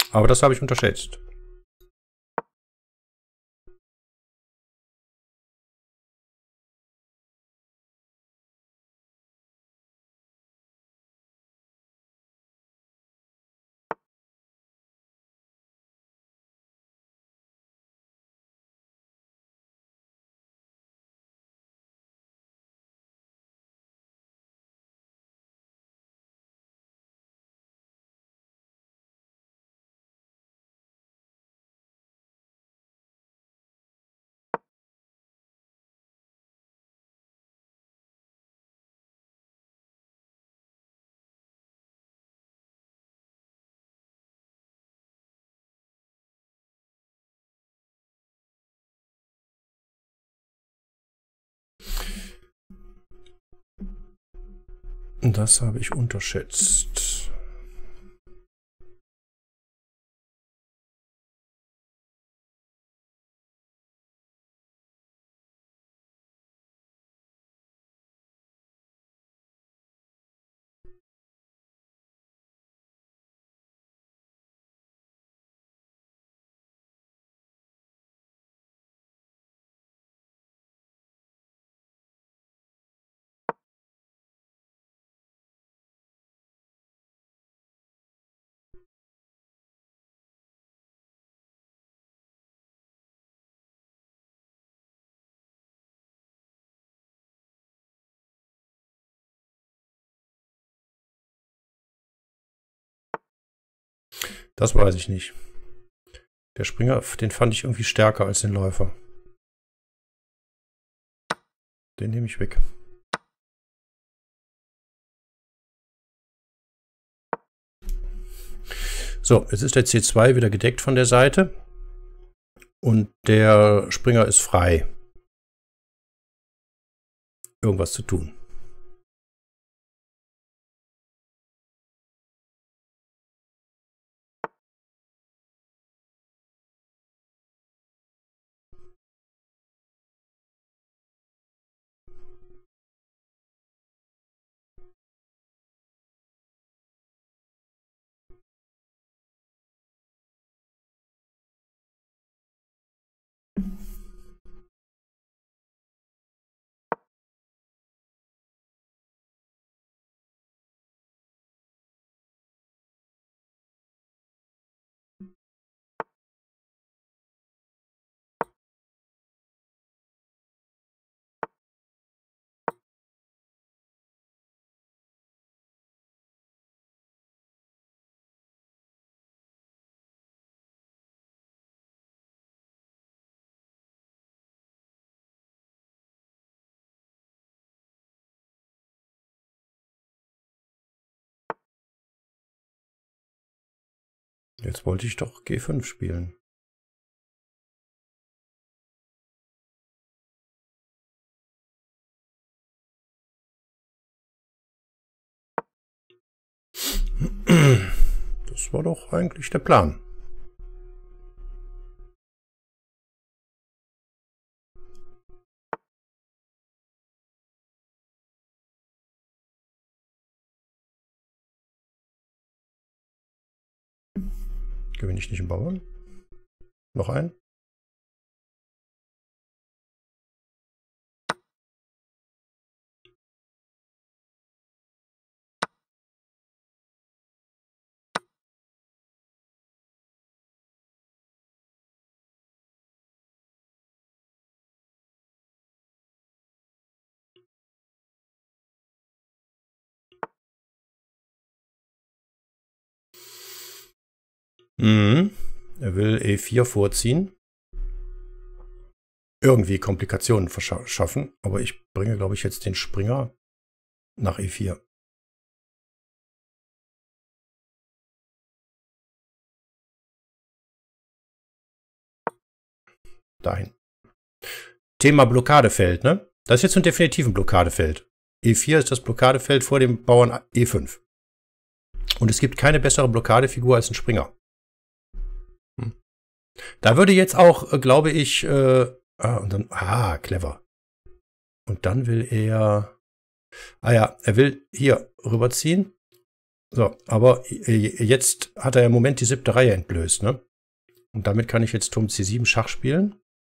Aber das habe ich unterschätzt. Das habe ich unterschätzt. Das weiß ich nicht. Der Springer, den fand ich irgendwie stärker als den Läufer. Den nehme ich weg. So, jetzt ist der C2 wieder gedeckt von der Seite. Und der Springer ist frei, irgendwas zu tun. Jetzt wollte ich doch G5 spielen. Das war doch eigentlich der Plan. Gewinne ich nicht einen Bauern? Noch einen? Er will E4 vorziehen. Irgendwie Komplikationen verschaffen. Aber ich bringe, glaube ich, jetzt den Springer nach E4. Dahin. Thema Blockadefeld, ne? Das ist jetzt ein definitiven Blockadefeld. E4 ist das Blockadefeld vor dem Bauern E5. Und es gibt keine bessere Blockadefigur als ein Springer. Da würde jetzt auch, glaube ich, clever. Und dann will er, er will hier rüberziehen. So, aber jetzt hat er im Moment die 7. Reihe entblößt, ne? Und damit kann ich jetzt Turm C7 Schach spielen.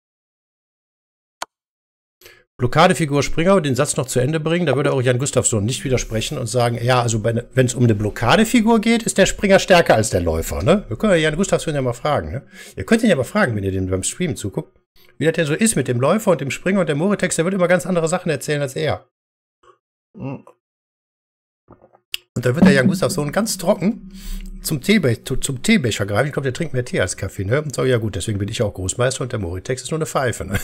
Blockadefigur Springer, den Satz noch zu Ende bringen, da würde auch Jan Gustafsson nicht widersprechen und sagen, ja, also wenn es um eine Blockadefigur geht, ist der Springer stärker als der Läufer, ne? Wir können Jan Gustafsson ja mal fragen, ne? Ihr könnt ihn ja mal fragen, wenn ihr den beim Stream zuguckt, wie das denn so ist mit dem Läufer und dem Springer und der Moretex, der wird immer ganz andere Sachen erzählen als er. Und da wird der Jan Gustafsson ganz trocken zum Teebecher greifen. Ich glaube, der trinkt mehr Tee als Kaffee, ne? Und so, ja gut, deswegen bin ich auch Großmeister und der Moretex ist nur eine Pfeife, ne?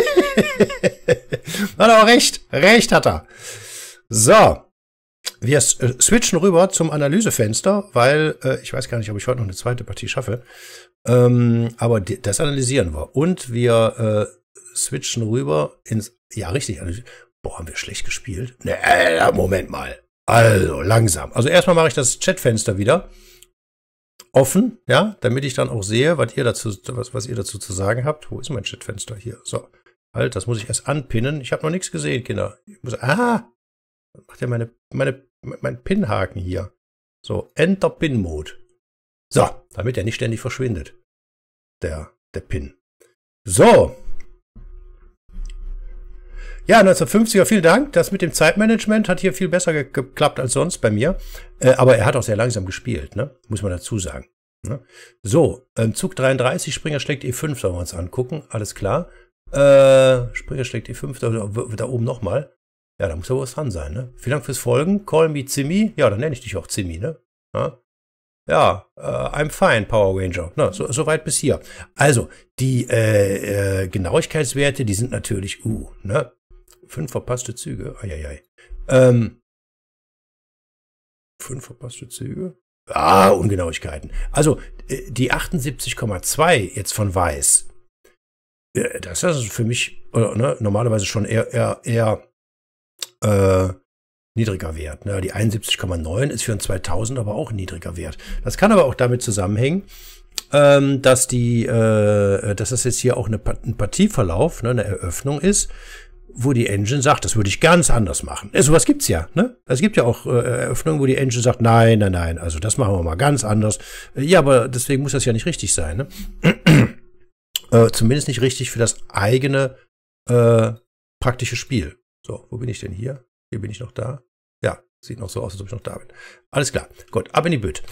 Hat er auch recht. Recht hat er. So. Wir switchen rüber zum Analysefenster, weil ich weiß gar nicht, ob ich heute noch eine zweite Partie schaffe. Aber das analysieren wir. Und wir switchen rüber ins... Ja, richtig. Boah, haben wir schlecht gespielt? Ne, Moment mal. Also, langsam. Also erstmal mache ich das Chatfenster wieder offen, ja, damit ich dann auch sehe, was ihr dazu zu sagen habt. Wo ist mein Chatfenster? Hier. So. Halt, das muss ich erst anpinnen. Ich habe noch nichts gesehen, Kinder. Macht ja mein Pinhaken hier. So, Enter Pin Mode. So, damit er nicht ständig verschwindet. Der Pin. So. Ja, 1950er, vielen Dank. Das mit dem Zeitmanagement hat hier viel besser geklappt als sonst bei mir. Aber er hat auch sehr langsam gespielt, ne? Muss man dazu sagen. Ne? So, Zug 33, Springer schlägt E5, sollen wir uns angucken. Alles klar. Springer schlägt E5, da oben nochmal. Ja, da muss aber was dran sein, ne? Vielen Dank fürs Folgen. Call me Zimmy. Ja, dann nenne ich dich auch Zimmy, ne? Ja, I'm fine, Power Ranger. Na, so weit bis hier. Also, die Genauigkeitswerte, die sind natürlich, ne? 5 verpasste Züge. Eieiei. 5 verpasste Züge. Ungenauigkeiten. Also, die 78,2 jetzt von Weiß. Das ist für mich ne, normalerweise schon eher niedriger Wert. Ne? Die 71,9 ist für ein 2000 aber auch ein niedriger Wert. Das kann aber auch damit zusammenhängen, dass das jetzt hier auch ein Partieverlauf, ne, eine Eröffnung ist, wo die Engine sagt, das würde ich ganz anders machen. Sowas gibt's ja, ne? Es gibt ja auch Eröffnungen, wo die Engine sagt, nein, also das machen wir mal ganz anders. Ja, aber deswegen muss das ja nicht richtig sein, ne? Zumindest nicht richtig für das eigene praktische Spiel. So, wo bin ich denn hier? Hier bin ich noch da. Ja, sieht noch so aus, als ob ich noch da bin. Alles klar, gut, ab in die Bütt.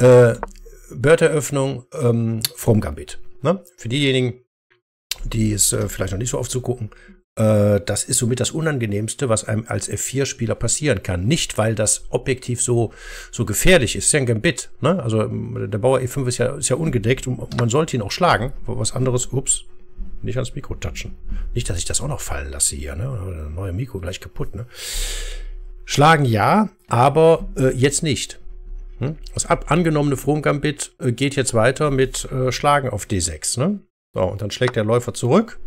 Bird-Eröffnung, From Gambit. Ne? Für diejenigen, die es vielleicht noch nicht so oft zugucken, das ist somit das Unangenehmste, was einem als F4-Spieler passieren kann. Nicht, weil das objektiv so gefährlich ist. Es ist ja ein Gambit. Ne? Also der Bauer E5 ist ja ungedeckt und man sollte ihn auch schlagen. Was anderes, ups, nicht ans Mikro touchen. Nicht, dass ich das auch noch fallen lasse hier. Ne? Oder neue Mikro gleich kaputt. Ne? Schlagen ja, aber jetzt nicht. Das angenommene From Gambit geht jetzt weiter mit Schlagen auf D6. Ne? So, und dann schlägt der Läufer zurück.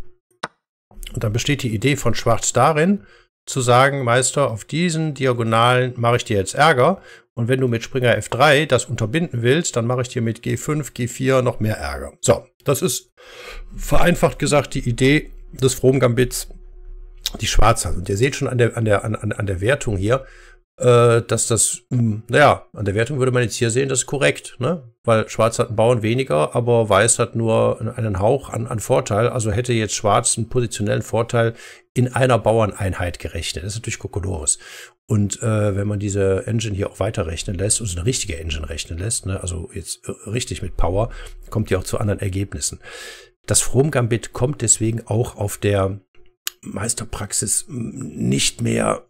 Und dann besteht die Idee von Schwarz darin, zu sagen, Meister, auf diesen Diagonalen mache ich dir jetzt Ärger. Und wenn du mit Springer F3 das unterbinden willst, dann mache ich dir mit G5, G4 noch mehr Ärger. So, das ist vereinfacht gesagt die Idee des From Gambits, die Schwarz hat. Und ihr seht schon an der Wertung hier, dass das, naja, an der Wertung würde man jetzt hier sehen, das ist korrekt, ne? Weil Schwarz hat einen Bauern weniger, aber Weiß hat nur einen Hauch an Vorteil. Also hätte jetzt Schwarz einen positionellen Vorteil in einer Bauerneinheit gerechnet. Das ist natürlich Kokolores. Und wenn man diese Engine hier auch weiterrechnen lässt, also eine richtige Engine rechnen lässt, ne? Also jetzt richtig mit Power, kommt die auch zu anderen Ergebnissen. Das From Gambit kommt deswegen auch auf der Meisterpraxis nicht mehr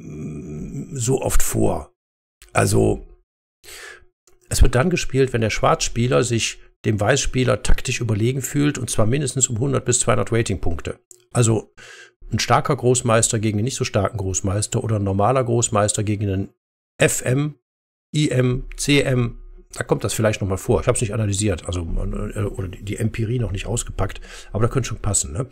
so oft vor. Also es wird dann gespielt, wenn der Schwarzspieler sich dem Weißspieler taktisch überlegen fühlt, und zwar mindestens um 100 bis 200 Ratingpunkte. Also ein starker Großmeister gegen einen nicht so starken Großmeister oder ein normaler Großmeister gegen einen FM, IM, CM, da kommt das vielleicht noch mal vor. Ich habe es nicht analysiert, also oder die Empirie noch nicht ausgepackt, aber da könnte schon passen, ne?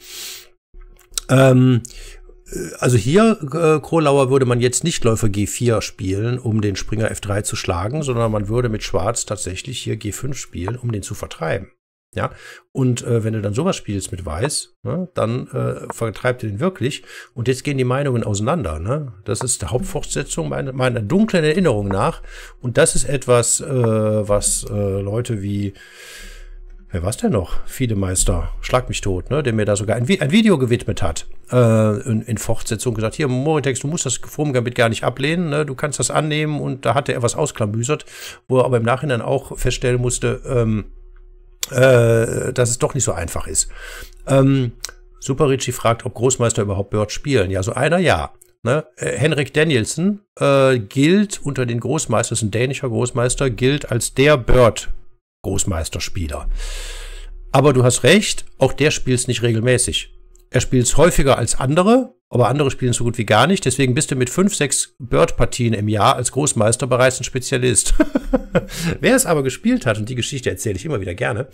Also hier, Krolauer, würde man jetzt nicht Läufer G4 spielen, um den Springer F3 zu schlagen, sondern man würde mit Schwarz tatsächlich hier G5 spielen, um den zu vertreiben. Ja, und wenn du dann sowas spielst mit Weiß, ne, dann vertreibt er den wirklich. Und jetzt gehen die Meinungen auseinander. Ne? Das ist die Hauptfortsetzung meiner dunklen Erinnerung nach. Und das ist etwas, was Leute wie, wer war's denn noch? Fiedemeister, schlag mich tot, ne? Der mir da sogar ein Video gewidmet hat. In Fortsetzung gesagt, hier, Moritex, du musst das Formgambit gar nicht ablehnen, ne? Du kannst das annehmen. Und da hatte er was ausklamüsert, wo er aber im Nachhinein auch feststellen musste, dass es doch nicht so einfach ist. Super Richie fragt, ob Großmeister überhaupt Bird spielen. Ja, so einer ja. Ne? Henrik Danielsen gilt unter den Großmeistern, ist ein dänischer Großmeister, gilt als der Bird-Großmeisterspieler. Aber du hast recht, auch der spielt es nicht regelmäßig. Er spielt es häufiger als andere, aber andere spielen es so gut wie gar nicht. Deswegen bist du mit 5, 6 Bird-Partien im Jahr als Großmeister bereits ein Spezialist. Wer es aber gespielt hat, und die Geschichte erzähle ich immer wieder gerne,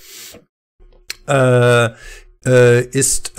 ist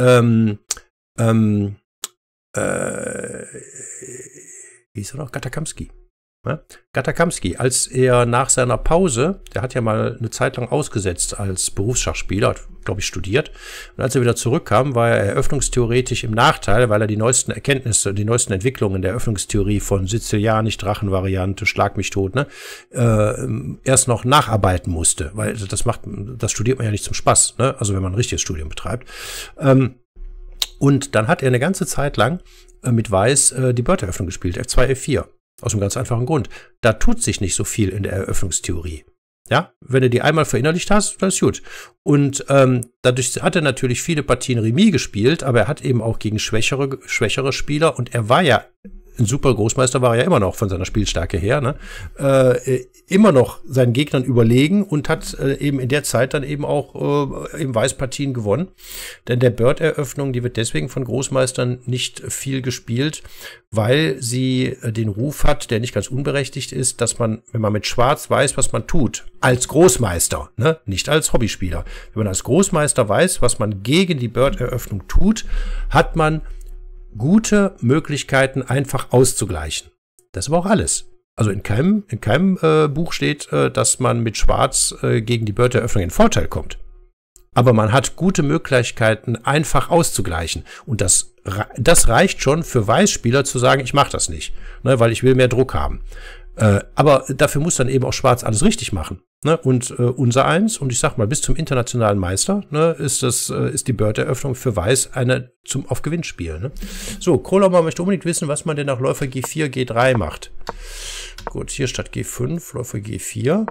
wie ist er noch? Gatakamski. Ja? Gatakamski, als er nach seiner Pause, der hat ja mal eine Zeit lang ausgesetzt als Berufsschachspieler, hat, glaube ich, studiert. Und als er wieder zurückkam, war er eröffnungstheoretisch im Nachteil, weil er die neuesten Erkenntnisse, die neuesten Entwicklungen der Eröffnungstheorie von Sizilianisch, Drachenvariante, Schlag mich tot, ne, erst noch nacharbeiten musste. Weil das studiert man ja nicht zum Spaß, ne? Also wenn man ein richtiges Studium betreibt. Und dann hat er eine ganze Zeit lang mit Weiß die Bird-Eröffnung gespielt, F2, F4. Aus einem ganz einfachen Grund. Da tut sich nicht so viel in der Eröffnungstheorie. Ja, wenn du die einmal verinnerlicht hast, dann ist gut. Und dadurch hat er natürlich viele Partien Remis gespielt, aber er hat eben auch gegen schwächere Spieler, und er war ja ein super Großmeister, war er ja immer noch von seiner Spielstärke her, ne? Immer noch seinen Gegnern überlegen und hat eben in der Zeit dann eben auch eben Weißpartien gewonnen. Denn der Bird-Eröffnung, die wird deswegen von Großmeistern nicht viel gespielt, weil sie den Ruf hat, der nicht ganz unberechtigt ist, dass man, wenn man mit Schwarz weiß, was man tut, als Großmeister, ne, nicht als Hobbyspieler, wenn man als Großmeister weiß, was man gegen die Bird-Eröffnung tut, hat man gute Möglichkeiten, einfach auszugleichen. Das ist aber auch alles. Also in keinem Buch steht, dass man mit Schwarz gegen die Bird-Eröffnung in Vorteil kommt. Aber man hat gute Möglichkeiten, einfach auszugleichen. Und das reicht schon für Weißspieler zu sagen, ich mache das nicht, ne, weil ich will mehr Druck haben. Aber dafür muss dann eben auch Schwarz alles richtig machen. Ne? Und unser eins, und ich sag mal, bis zum internationalen Meister, ne, ist die Bird-Eröffnung für Weiß eine auf Gewinn spielen. Ne? So, Kohlauer möchte unbedingt wissen, was man denn nach Läufer G4, G3 macht. Gut, hier statt G5, Läufer G4.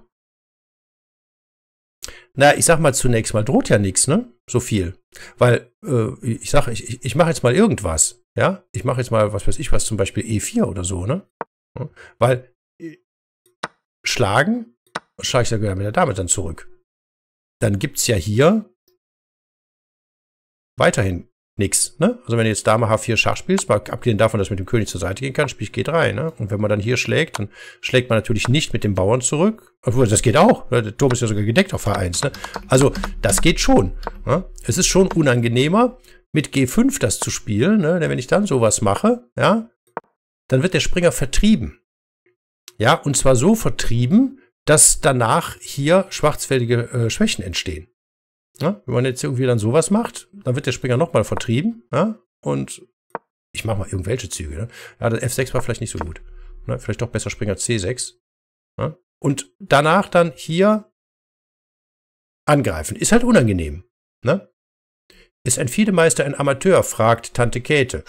Na, ich sag mal zunächst mal, droht ja nichts, ne? So viel. Weil, ich mache jetzt mal irgendwas. Ja? Ich mache jetzt mal, was weiß ich was, zum Beispiel E4 oder so, ne? Ja? Weil schlage ich sogar mit der Dame dann zurück. Dann gibt's ja hier weiterhin nichts, ne? Also wenn du jetzt Dame H4 Schach spielst, mal abgesehen davon, dass ich mit dem König zur Seite gehen kann, spiele ich G3, ne? Und wenn man dann hier schlägt, dann schlägt man natürlich nicht mit dem Bauern zurück. Obwohl, das geht auch. Der Turm ist ja sogar gedeckt auf H1, ne? Also, das geht schon. Ne? Es ist schon unangenehmer, mit G5 das zu spielen, ne? Denn wenn ich dann sowas mache, ja, dann wird der Springer vertrieben. Ja, und zwar so vertrieben, dass danach hier schwarzfeldige Schwächen entstehen. Ja, wenn man jetzt irgendwie dann sowas macht, dann wird der Springer nochmal vertrieben. Ja, und ich mache mal irgendwelche Züge. Ne? Ja, der F6 war vielleicht nicht so gut. Ne? Vielleicht doch besser Springer C6. Ja? Und danach dann hier angreifen. Ist halt unangenehm. Ne? Ist ein Fiedemeister ein Amateur, fragt Tante Käthe.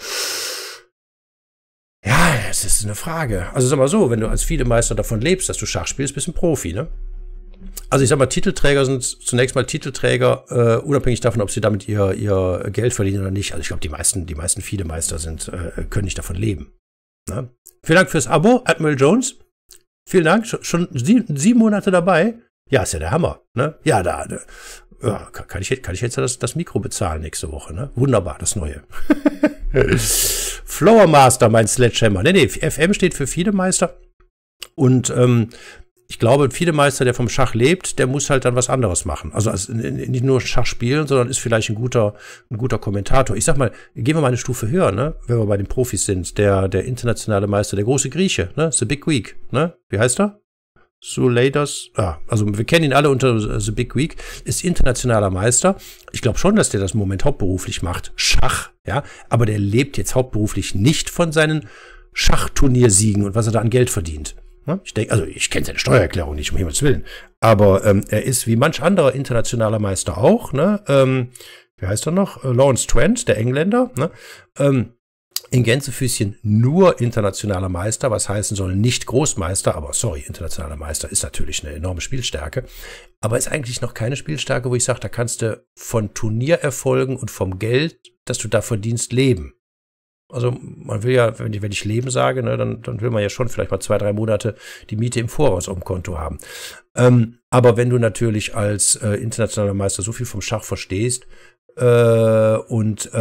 Ja, das ist eine Frage. Also sag mal so, wenn du als Fiedemeister davon lebst, dass du Schach spielst, bist du ein Profi, ne? Also ich sag mal, Titelträger sind zunächst mal Titelträger, unabhängig davon, ob sie damit ihr Geld verdienen oder nicht. Also ich glaube, die meisten Fiedemeister können nicht davon leben. Ne? Vielen Dank fürs Abo, Admiral Jones. Vielen Dank, schon 7 Monate dabei. Ja, ist ja der Hammer. Ne? Ja, ja, kann ich jetzt das Mikro bezahlen nächste Woche. Ne? Wunderbar, das Neue. Flower Master, mein Sledgehammer. Nee, FM steht für Fiedemeister. Und ich glaube, ein Fiedemeister, der vom Schach lebt, der muss halt dann was anderes machen. Also nicht nur Schach spielen, sondern ist vielleicht ein guter Kommentator. Ich sag mal, gehen wir mal eine Stufe höher, ne? Wenn wir bei den Profis sind. Der internationale Meister, der große Grieche, ne? The Big Greek, ne? Wie heißt er? Suleidos, also wir kennen ihn alle unter The Big Week, ist internationaler Meister. Ich glaube schon, dass der das im Moment hauptberuflich macht. Schach, ja. Aber der lebt jetzt hauptberuflich nicht von seinen Schachturnier-Siegen und was er da an Geld verdient. Ich denke, also ich kenne seine Steuererklärung nicht, um Himmels Willen. Aber er ist wie manch anderer internationaler Meister auch, ne? Wie heißt er noch? Lawrence Trent, der Engländer, ne? In Gänsefüßchen nur internationaler Meister, was heißen soll, nicht Großmeister, aber sorry, internationaler Meister ist natürlich eine enorme Spielstärke, aber ist eigentlich noch keine Spielstärke, wo ich sage, da kannst du von Turniererfolgen und vom Geld, das du da verdienst, leben. Also man will ja, wenn ich leben sage, ne, dann will man ja schon vielleicht mal 2, 3 Monate die Miete im Voraus auf dem Konto haben. Aber wenn du natürlich als internationaler Meister so viel vom Schach verstehst und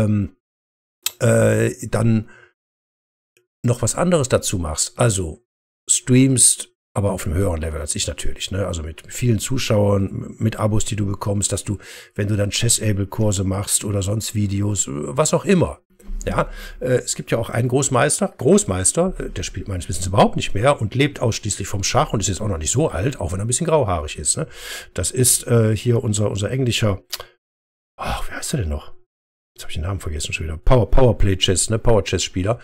dann noch was anderes dazu machst, also streamst, aber auf einem höheren Level als ich natürlich, ne? Also mit vielen Zuschauern, mit Abos, die du bekommst, dass du, wenn du dann Chess-Able-Kurse machst oder sonst Videos, was auch immer, ja, es gibt ja auch einen Großmeister, der spielt meines Wissens überhaupt nicht mehr und lebt ausschließlich vom Schach und ist jetzt auch noch nicht so alt, auch wenn er ein bisschen grauhaarig ist, ne? Das ist hier unser englischer, wie heißt er denn noch? Jetzt habe ich den Namen vergessen schon wieder. Powerplay Chess, ne? Power Chess Spieler.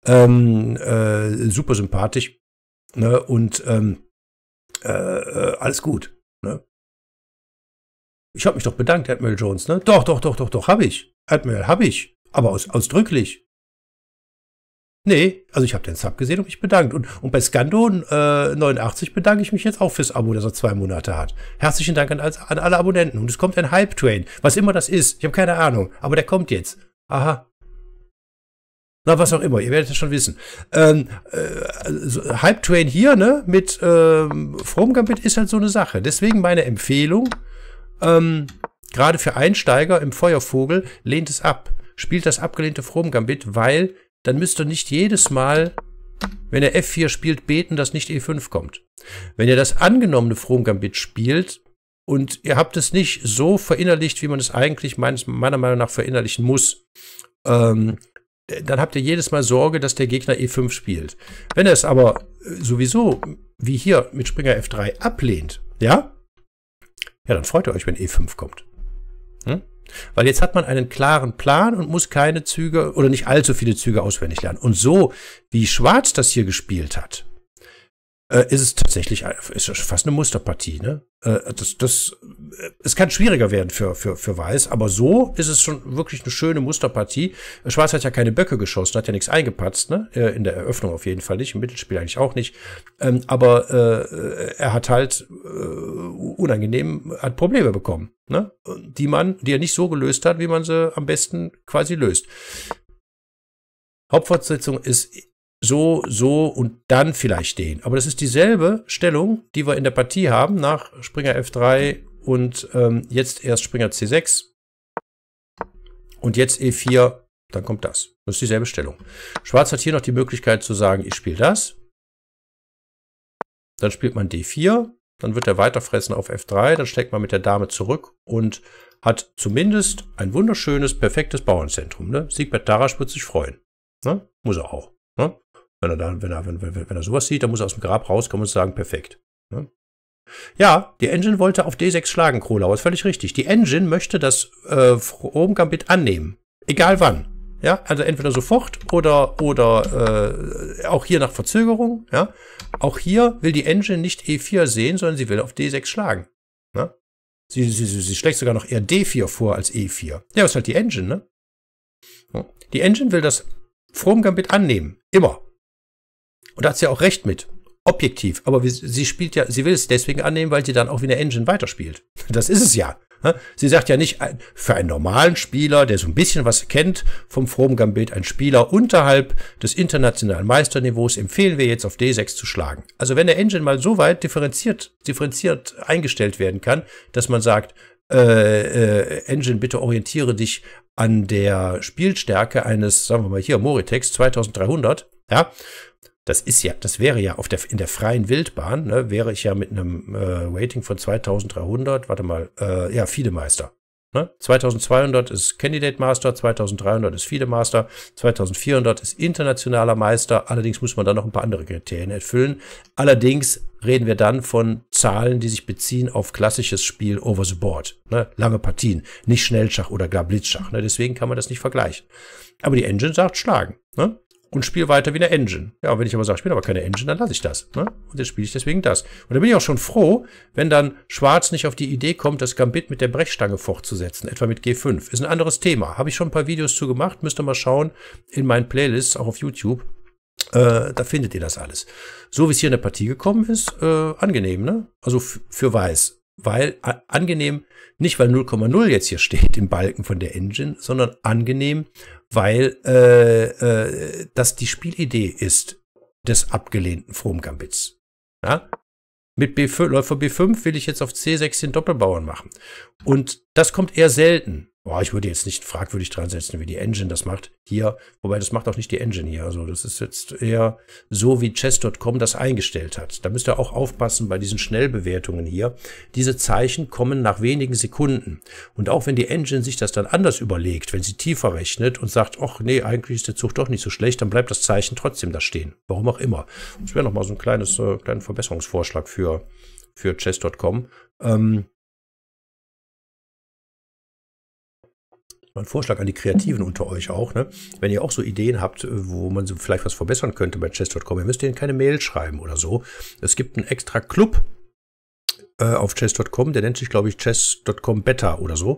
Super sympathisch. Ne? Und alles gut. Ne? Ich habe mich doch bedankt, Admiral Jones, ne? Doch, habe ich. Admiral, habe ich. Aber ausdrücklich. Nee, also ich habe den Sub gesehen und mich bedankt. Und bei Scando 89 bedanke ich mich jetzt auch fürs Abo, das er 2 Monate hat. Herzlichen Dank an alle Abonnenten. Und es kommt ein Hype-Train, was immer das ist. Ich habe keine Ahnung, aber der kommt jetzt. Aha. Na, was auch immer, ihr werdet es schon wissen. Hype-Train hier, ne, mit From Gambit ist halt so eine Sache. Deswegen meine Empfehlung, gerade für Einsteiger im Feuervogel, lehnt es ab. Spielt das abgelehnte From Gambit, weil dann müsst ihr nicht jedes Mal, wenn ihr F4 spielt, beten, dass nicht E5 kommt. Wenn ihr das angenommene From Gambit spielt und ihr habt es nicht so verinnerlicht, wie man es eigentlich meiner Meinung nach verinnerlichen muss, dann habt ihr jedes Mal Sorge, dass der Gegner E5 spielt. Wenn er es aber sowieso, wie hier mit Springer F3, ablehnt, ja, dann freut ihr euch, wenn E5 kommt. Weil jetzt hat man einen klaren Plan und muss keine Züge oder nicht allzu viele Züge auswendig lernen. Und so, wie Schwarz das hier gespielt hat, ist es tatsächlich fast eine Musterpartie. Ne? Es kann schwieriger werden für Weiß, aber so ist es schon wirklich eine schöne Musterpartie. Schwarz hat ja keine Böcke geschossen, hat ja nichts eingepatzt, ne? In der Eröffnung auf jeden Fall nicht, im Mittelspiel eigentlich auch nicht. Aber er hat halt hat Probleme bekommen, ne? Die er nicht so gelöst hat, wie man sie am besten quasi löst. Hauptfortsetzung ist so und dann vielleicht den. Aber das ist dieselbe Stellung, die wir in der Partie haben, nach Springer F3 und jetzt erst Springer C6 und jetzt E4, dann kommt das. Das ist dieselbe Stellung. Schwarz hat hier noch die Möglichkeit zu sagen, ich spiele das. Dann spielt man D4, dann wird er weiterfressen auf F3, dann steckt man mit der Dame zurück und hat zumindest ein wunderschönes, perfektes Bauernzentrum. Ne? Siegbert Darasch wird sich freuen. Ne? Muss er auch. Ne? Wenn er sowas sieht, dann muss er aus dem Grab rauskommen und sagen, perfekt. Ne? Ja, die Engine wollte auf D6 schlagen, Krolauer, ist völlig richtig. Die Engine möchte das From Gambit annehmen. Egal wann. Ja, also entweder sofort oder auch hier nach Verzögerung. Ja, auch hier will die Engine nicht E4 sehen, sondern sie will auf D6 schlagen. Ne? Sie schlägt sogar noch eher D4 vor als E4. Ja, ist halt die Engine, ne? Ja. Die Engine will das From Gambit annehmen. Immer. Und da hat sie auch recht mit. Objektiv. Aber sie will es deswegen annehmen, weil sie dann auch wie eine Engine weiterspielt. Das ist es ja. Sie sagt ja nicht, für einen normalen Spieler, der so ein bisschen was kennt vom From Gambit, ein Spieler unterhalb des internationalen Meisterniveaus, empfehlen wir jetzt auf D6 zu schlagen. Also wenn der Engine mal so weit differenziert eingestellt werden kann, dass man sagt, Engine, bitte orientiere dich an der Spielstärke eines, sagen wir mal hier, Moritex 2300, ja, das wäre ja in der freien Wildbahn, ne, wäre ich ja mit einem Rating von 2300, warte mal, Fidemeister. Ne? 2200 ist Candidate Master, 2300 ist FIDE Master, 2400 ist internationaler Meister. Allerdings muss man dann noch ein paar andere Kriterien erfüllen. Allerdings reden wir dann von Zahlen, die sich beziehen auf klassisches Spiel over the board. Ne? Lange Partien, nicht Schnellschach oder gar Blitzschach. Ne? Deswegen kann man das nicht vergleichen. Aber die Engine sagt schlagen. Ne? Und spiele weiter wie eine Engine. Ja, und wenn ich aber sage, ich bin aber keine Engine, dann lasse ich das. Ne? Und jetzt spiele ich deswegen das. Und da bin ich auch schon froh, wenn dann Schwarz nicht auf die Idee kommt, das Gambit mit der Brechstange fortzusetzen, etwa mit G5. Ist ein anderes Thema. Habe ich schon ein paar Videos zu gemacht, müsst ihr mal schauen in meinen Playlists, auch auf YouTube. Da findet ihr das alles. So wie es hier in der Partie gekommen ist, angenehm, ne? Also für Weiß. Weil angenehm, nicht weil 0,0 jetzt hier steht im Balken von der Engine, sondern angenehm, weil das die Spielidee ist des abgelehnten Fromm-Gambits. Ja? Mit B5, Läufer B5 will ich jetzt auf C6 den Doppelbauern machen. Und das kommt eher selten. Boah, ich würde jetzt nicht fragwürdig dran setzen, wie die Engine das macht hier. Wobei, das macht auch nicht die Engine hier. Also das ist jetzt eher so, wie Chess.com das eingestellt hat. Da müsst ihr auch aufpassen bei diesen Schnellbewertungen hier. Diese Zeichen kommen nach wenigen Sekunden. Und auch wenn die Engine sich das dann anders überlegt, wenn sie tiefer rechnet und sagt, ach nee, eigentlich ist der Zug doch nicht so schlecht, dann bleibt das Zeichen trotzdem da stehen. Warum auch immer. Das wäre nochmal so ein kleinen Verbesserungsvorschlag für Chess.com. Mein Vorschlag an die Kreativen unter euch auch, ne? Wenn ihr auch so Ideen habt, wo man so vielleicht was verbessern könnte bei Chess.com, ihr müsst denen keine Mail schreiben oder so. Es gibt einen extra Club auf Chess.com, der nennt sich, glaube ich, Chess.com Beta oder so.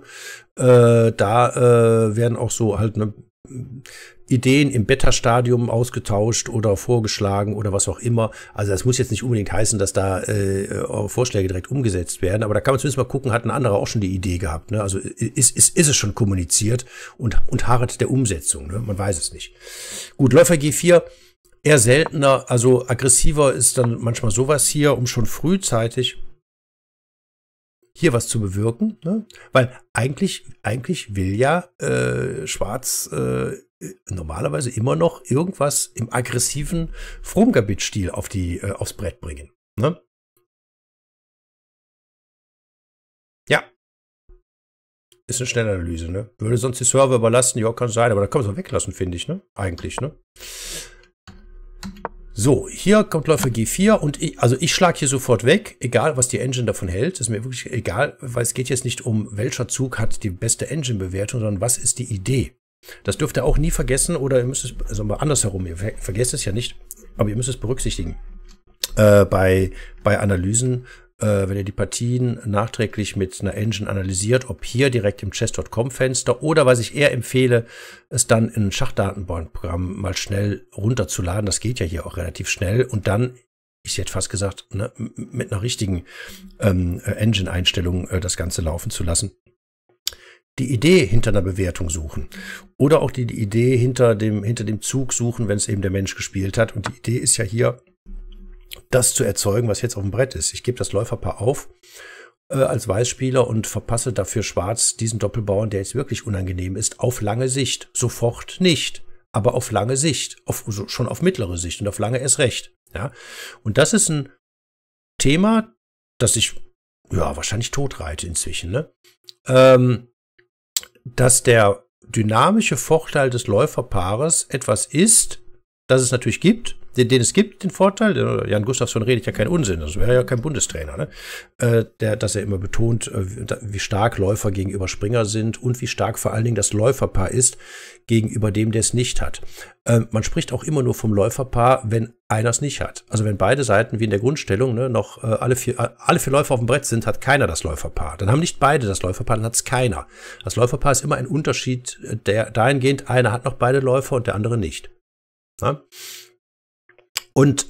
Da werden auch so halt Ideen im Beta-Stadium ausgetauscht oder vorgeschlagen oder was auch immer. Also das muss jetzt nicht unbedingt heißen, dass da Vorschläge direkt umgesetzt werden, aber da kann man zumindest mal gucken, hat ein anderer auch schon die Idee gehabt. Ne? Also ist es schon kommuniziert und harret der Umsetzung. Ne? Man weiß es nicht. Gut, Läufer G4 eher seltener, also aggressiver ist dann manchmal sowas hier, um schon frühzeitig hier was zu bewirken, ne? Weil eigentlich will ja Schwarz normalerweise immer noch irgendwas im aggressiven Fromm-Gambit-Stil aufs Brett bringen. Ne? Ja. Ist eine Schnellanalyse, ne? Würde sonst die Server überlassen, ja, kann sein, aber da kann man es auch weglassen, finde ich, ne? Eigentlich, ne? So, hier kommt Läufer G4 und ich schlage hier sofort weg, egal was die Engine davon hält, ist mir wirklich egal, weil es geht jetzt nicht um, welcher Zug hat die beste Engine-Bewertung, sondern was ist die Idee. Das dürft ihr auch nie vergessen oder ihr müsst es, also mal andersherum, ihr vergesst es ja nicht, aber ihr müsst es berücksichtigen. Bei Analysen, wenn ihr die Partien nachträglich mit einer Engine analysiert, ob hier direkt im Chess.com-Fenster oder, was ich eher empfehle, es dann in ein Schachdatenbankprogramm mal schnell runterzuladen. Das geht ja hier auch relativ schnell und dann, ich hätte fast gesagt, ne, mit einer richtigen Engine-Einstellung das Ganze laufen zu lassen. Die Idee hinter einer Bewertung suchen oder auch die Idee hinter dem Zug suchen, wenn es eben der Mensch gespielt hat. Und die Idee ist ja hier, das zu erzeugen, was jetzt auf dem Brett ist. Ich gebe das Läuferpaar auf als Weißspieler und verpasse dafür Schwarz diesen Doppelbauern, der jetzt wirklich unangenehm ist, auf lange Sicht. Sofort nicht, aber auf lange Sicht, schon auf mittlere Sicht und auf lange erst recht. Ja? Und das ist ein Thema, das ich ja wahrscheinlich totreite inzwischen, ne? Dass der dynamische Vorteil des Läuferpaares etwas ist, das es natürlich gibt, den es gibt, den Vorteil. Jan Gustafsson redet ja kein Unsinn, das wäre ja kein Bundestrainer, ne? Dass er immer betont, wie stark Läufer gegenüber Springer sind und wie stark vor allen Dingen das Läuferpaar ist gegenüber dem, der es nicht hat. Man spricht auch immer nur vom Läuferpaar, wenn einer es nicht hat. Also wenn beide Seiten, wie in der Grundstellung, ne, noch alle vier Läufer auf dem Brett sind, hat keiner das Läuferpaar. Dann haben nicht beide das Läuferpaar, dann hat es keiner. Das Läuferpaar ist immer ein Unterschied, der dahingehend, einer hat noch beide Läufer und der andere nicht. Ja? Und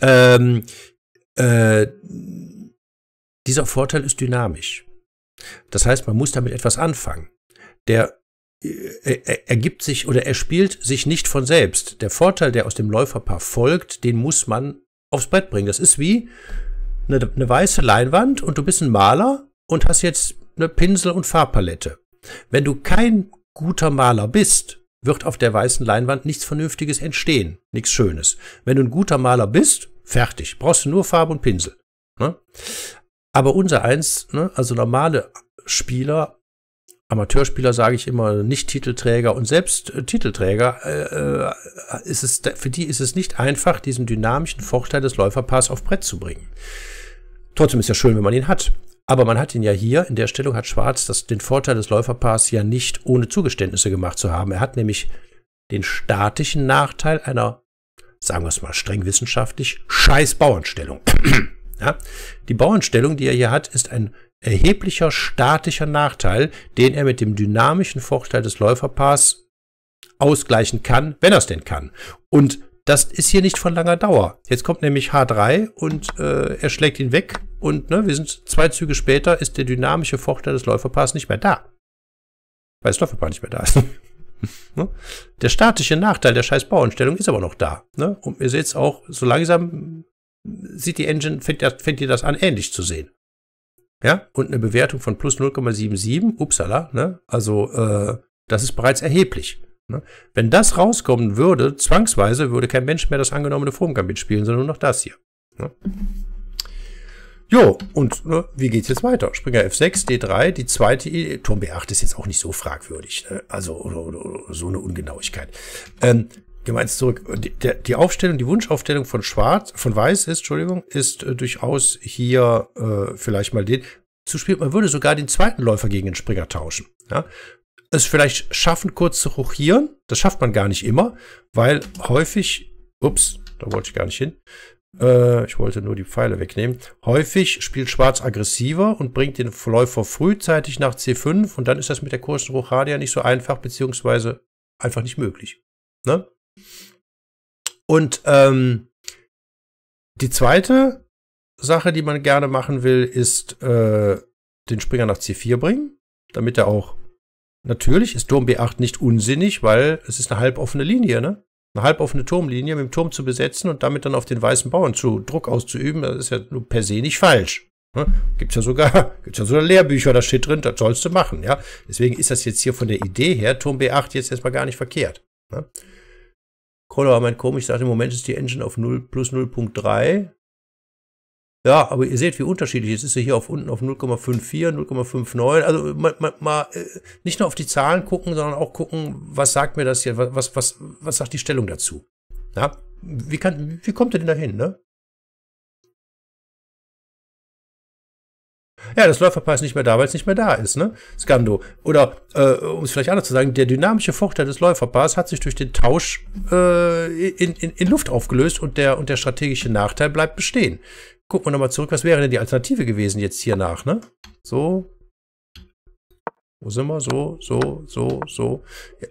dieser Vorteil ist dynamisch. Das heißt, man muss damit etwas anfangen. Der ergibt sich oder er spielt sich nicht von selbst. Der Vorteil, der aus dem Läuferpaar folgt, den muss man aufs Brett bringen. Das ist wie eine weiße Leinwand und du bist ein Maler und hast jetzt eine Pinsel- und Farbpalette. Wenn du kein guter Maler bist, wird auf der weißen Leinwand nichts Vernünftiges entstehen, nichts Schönes. Wenn du ein guter Maler bist, fertig, brauchst du nur Farbe und Pinsel. Ne? Aber unser eins, ne, also normale Spieler, Amateurspieler sage ich immer, nicht Titelträger und selbst Titelträger, für die ist es nicht einfach, diesen dynamischen Vorteil des Läuferpaars auf Brett zu bringen. Trotzdem ist ja schön, wenn man ihn hat. Aber man hat ihn ja hier, in der Stellung hat Schwarz den Vorteil des Läuferpaars ja nicht ohne Zugeständnisse gemacht zu haben. Er hat nämlich den statischen Nachteil einer, sagen wir es mal streng wissenschaftlich, scheiß Bauernstellung. Ja? Die Bauernstellung, die er hier hat, ist ein erheblicher statischer Nachteil, den er mit dem dynamischen Vorteil des Läuferpaars ausgleichen kann, wenn er es denn kann. Und das ist hier nicht von langer Dauer. Jetzt kommt nämlich H3 und er schlägt ihn weg und wir sind 2 Züge später, ist der dynamische Vorteil des Läuferpaars nicht mehr da. Weil das Läuferpaar nicht mehr da ist. Der statische Nachteil der scheiß Bauernstellung ist aber noch da. Und ihr seht es auch, so langsam sieht die Engine, fängt ihr das an, ähnlich zu sehen. Ja, und eine Bewertung von plus 0,77, upsala, also das ist bereits erheblich. Wenn das rauskommen würde, zwangsweise würde kein Mensch mehr das angenommene Formgambit spielen, sondern nur noch das hier. Jo, und wie geht's jetzt weiter? Springer F6, D3, die zweite Idee, Turm B8 ist jetzt auch nicht so fragwürdig, also oder so eine Ungenauigkeit. Gemeinst zurück, die Aufstellung, die Wunschaufstellung von Weiß ist durchaus hier vielleicht mal den zu spielen. Man würde sogar den zweiten Läufer gegen den Springer tauschen. Ja? Es vielleicht schaffen, kurz zu rochieren. Das schafft man gar nicht immer, weil häufig, ups, da wollte ich gar nicht hin. Ich wollte nur die Pfeile wegnehmen. Häufig spielt Schwarz aggressiver und bringt den Läufer frühzeitig nach C5 und dann ist das mit der kurzen Rochade ja nicht so einfach, beziehungsweise einfach nicht möglich. Ne? Und die zweite Sache, die man gerne machen will, ist den Springer nach C4 bringen, damit er auch, natürlich ist Turm B8 nicht unsinnig, weil es ist eine halboffene Linie, ne? Eine halboffene Turmlinie mit dem Turm zu besetzen und damit dann auf den weißen Bauern Druck auszuüben, das ist ja nur per se nicht falsch. Ne? Gibt's ja sogar Lehrbücher, da steht drin, das sollst du machen, ja? Deswegen ist das jetzt hier von der Idee her, Turm B8 jetzt erstmal gar nicht verkehrt. Ne? Kroller war mein komisch, ich sagte, im Moment ist die Engine auf 0 plus 0,3. Ja, aber ihr seht, wie unterschiedlich es ist. Ist ja hier unten auf 0,54, 0,59. Also mal nicht nur auf die Zahlen gucken, sondern auch gucken, was sagt mir das hier, was sagt die Stellung dazu? Ja, wie kommt ihr denn da hin, ne? Ja, das Läuferpaar ist nicht mehr da, weil es nicht mehr da ist, ne? Skando. Oder, um es vielleicht anders zu sagen, der dynamische Vorteil des Läuferpaars hat sich durch den Tausch in Luft aufgelöst und der strategische Nachteil bleibt bestehen. Gucken wir nochmal zurück, was wäre denn die Alternative gewesen jetzt hier nach, ne? So. Wo sind wir? So. Ja,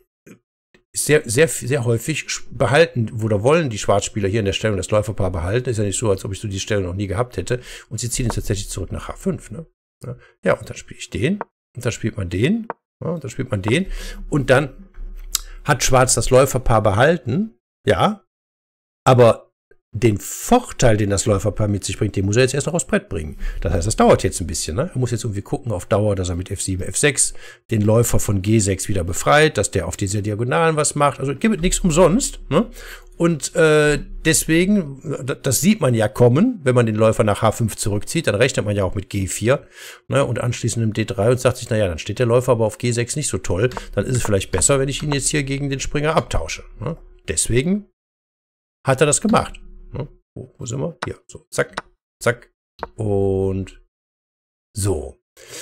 sehr häufig behalten, oder wollen die Schwarzspieler hier in der Stellung das Läuferpaar behalten. Ist ja nicht so, als ob ich so die Stellung noch nie gehabt hätte. Und sie ziehen jetzt tatsächlich zurück nach H5, ne? Ja, und dann spiele ich den. Und dann spielt man den. Ja, und dann spielt man den. Und dann hat Schwarz das Läuferpaar behalten. Ja. Aber den Vorteil, den das Läuferpaar mit sich bringt, den muss er jetzt erst noch aufs Brett bringen. Das heißt, das dauert jetzt ein bisschen. Ne? Er muss jetzt irgendwie gucken auf Dauer, dass er mit F7, F6 den Läufer von G6 wieder befreit, dass der auf diese Diagonalen was macht. Also gibt nichts umsonst. Ne? Und deswegen, das sieht man ja kommen, wenn man den Läufer nach H5 zurückzieht, dann rechnet man ja auch mit G4, ne? Und anschließend im D3 und sagt sich, naja, dann steht der Läufer aber auf G6 nicht so toll. Dann ist es vielleicht besser, wenn ich ihn jetzt hier gegen den Springer abtausche. Ne? Deswegen hat er das gemacht. Wo sind wir? Hier, so, zack, zack und so.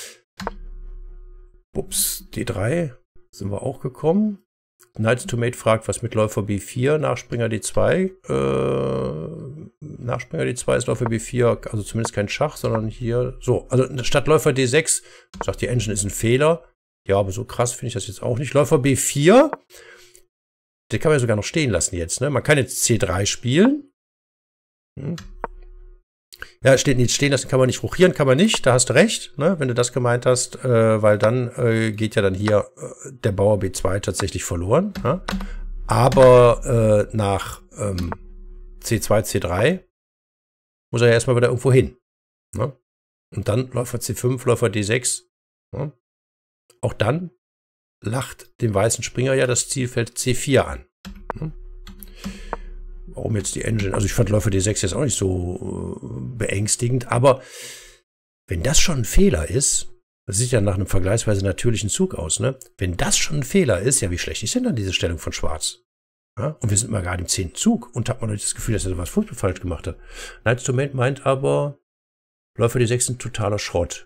Ups, D3 sind wir auch gekommen. Knights to Mate fragt, was mit Läufer B4, Nachspringer D2. Nachspringer D2 ist Läufer B4, also zumindest kein Schach, sondern hier, so, also statt Läufer D6, sagt die Engine, ist ein Fehler. Ja, aber so krass finde ich das jetzt auch nicht. Läufer B4, den kann man ja sogar noch stehen lassen jetzt, ne? Man kann jetzt C3 spielen. Ja, stehen lassen kann man nicht, rochieren kann man nicht, da hast du recht, ne, wenn du das gemeint hast, weil dann geht ja dann hier der Bauer B2 tatsächlich verloren. Ne? Aber nach C2, C3 muss er ja erstmal wieder irgendwo hin. Ne? Und dann Läufer C5, Läufer D6. Ne? Auch dann lacht dem weißen Springer ja das Zielfeld C4 an. Ne? Warum jetzt die Engine? Also ich fand Läufer D6 jetzt auch nicht so beängstigend, aber wenn das schon ein Fehler ist, Das sieht ja nach einem vergleichsweise natürlichen Zug aus, ne? Wenn das schon ein Fehler ist, ja, wie schlecht ist denn dann diese Stellung von Schwarz? Ja? Und wir sind mal gerade im 10. Zug und hat man das Gefühl, dass er sowas furchtbar falsch gemacht hat. Knight's Domain meint aber, Läufer D6 ein totaler Schrott.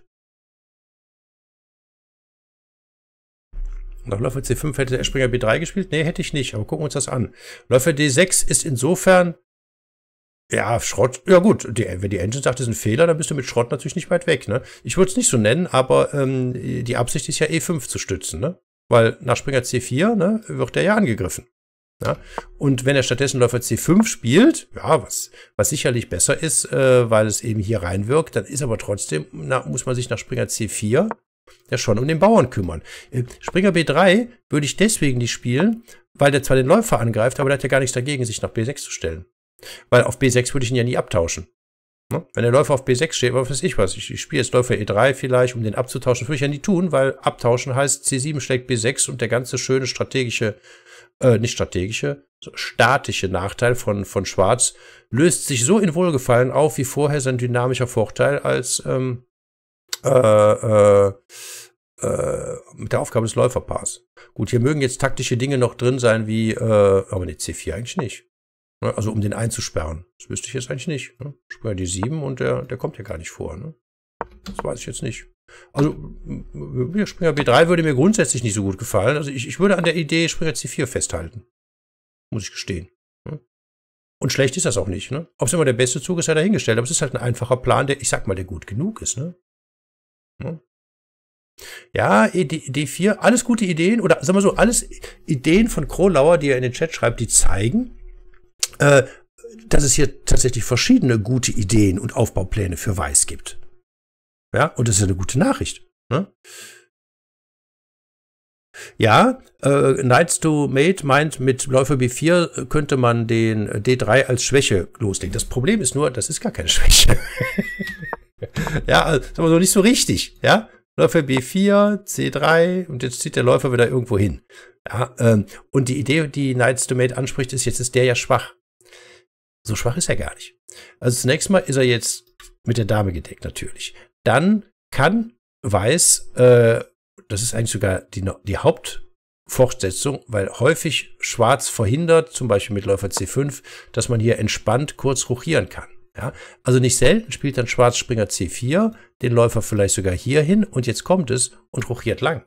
Nach Läufer C5 hätte der Springer B3 gespielt? Nee, hätte ich nicht, aber gucken wir uns das an. Läufer D6 ist insofern, ja, Schrott, ja gut, wenn die Engine sagt, das ist ein Fehler, dann bist du mit Schrott natürlich nicht weit weg, ne? Ich würde es nicht so nennen, aber die Absicht ist ja E5 zu stützen, ne? Weil nach Springer C4, ne, wird der ja angegriffen. Ja? Und wenn er stattdessen Läufer C5 spielt, ja, was sicherlich besser ist, weil es eben hier reinwirkt, dann ist aber trotzdem, muss man sich nach Springer C4 ja schon um den Bauern kümmern. Springer B3 würde ich deswegen nicht spielen, weil der zwar den Läufer angreift, aber der hat ja gar nichts dagegen, sich nach B6 zu stellen. Weil auf B6 würde ich ihn ja nie abtauschen. Ne? Wenn der Läufer auf B6 steht, was weiß ich was, ich spiele jetzt Läufer E3 vielleicht, um den abzutauschen, das würde ich ja nie tun, weil abtauschen heißt C7 schlägt B6 und der ganze schöne statische Nachteil von Schwarz löst sich so in Wohlgefallen auf, wie vorher sein dynamischer Vorteil als mit der Aufgabe des Läuferpaars. Gut, hier mögen jetzt taktische Dinge noch drin sein, wie, aber ne, C4 eigentlich nicht. Ne? Also um den einzusperren. Das wüsste ich jetzt eigentlich nicht. Ne? Springer D7 und der kommt ja gar nicht vor. Ne? Das weiß ich jetzt nicht. Also Springer B3 würde mir grundsätzlich nicht so gut gefallen. Also ich würde an der Idee Springer C4 festhalten. Muss ich gestehen. Ne? Und schlecht ist das auch nicht. Ne? Ob es immer der beste Zug ist, sei dahingestellt. Aber es ist halt ein einfacher Plan, der, ich sag mal, der gut genug ist. Ne? Ja, D4, alles gute Ideen, oder sagen wir so, alles Ideen von Krolauer, die er in den Chat schreibt, die zeigen, dass es hier tatsächlich verschiedene gute Ideen und Aufbaupläne für Weiß gibt. Ja, und das ist eine gute Nachricht. Ne? Ja, Knights to Mate meint, mit Läufer B4 könnte man den D3 als Schwäche loslegen. Das Problem ist nur, das ist gar keine Schwäche. Ja, also, sagen wir so, nicht so richtig, ja. Läufer B4, C3 und jetzt zieht der Läufer wieder irgendwo hin. Ja, und die Idee, die Knights to Mate anspricht, ist, jetzt ist der ja schwach. So schwach ist er gar nicht. Also zunächst mal ist er jetzt mit der Dame gedeckt, natürlich. Dann kann Weiß, das ist eigentlich sogar die Hauptfortsetzung, weil häufig Schwarz verhindert, zum Beispiel mit Läufer C5, dass man hier entspannt kurz rochieren kann. Ja, also nicht selten spielt dann Schwarz Springer C4, den Läufer vielleicht sogar hier hin und jetzt kommt es und rochiert lang.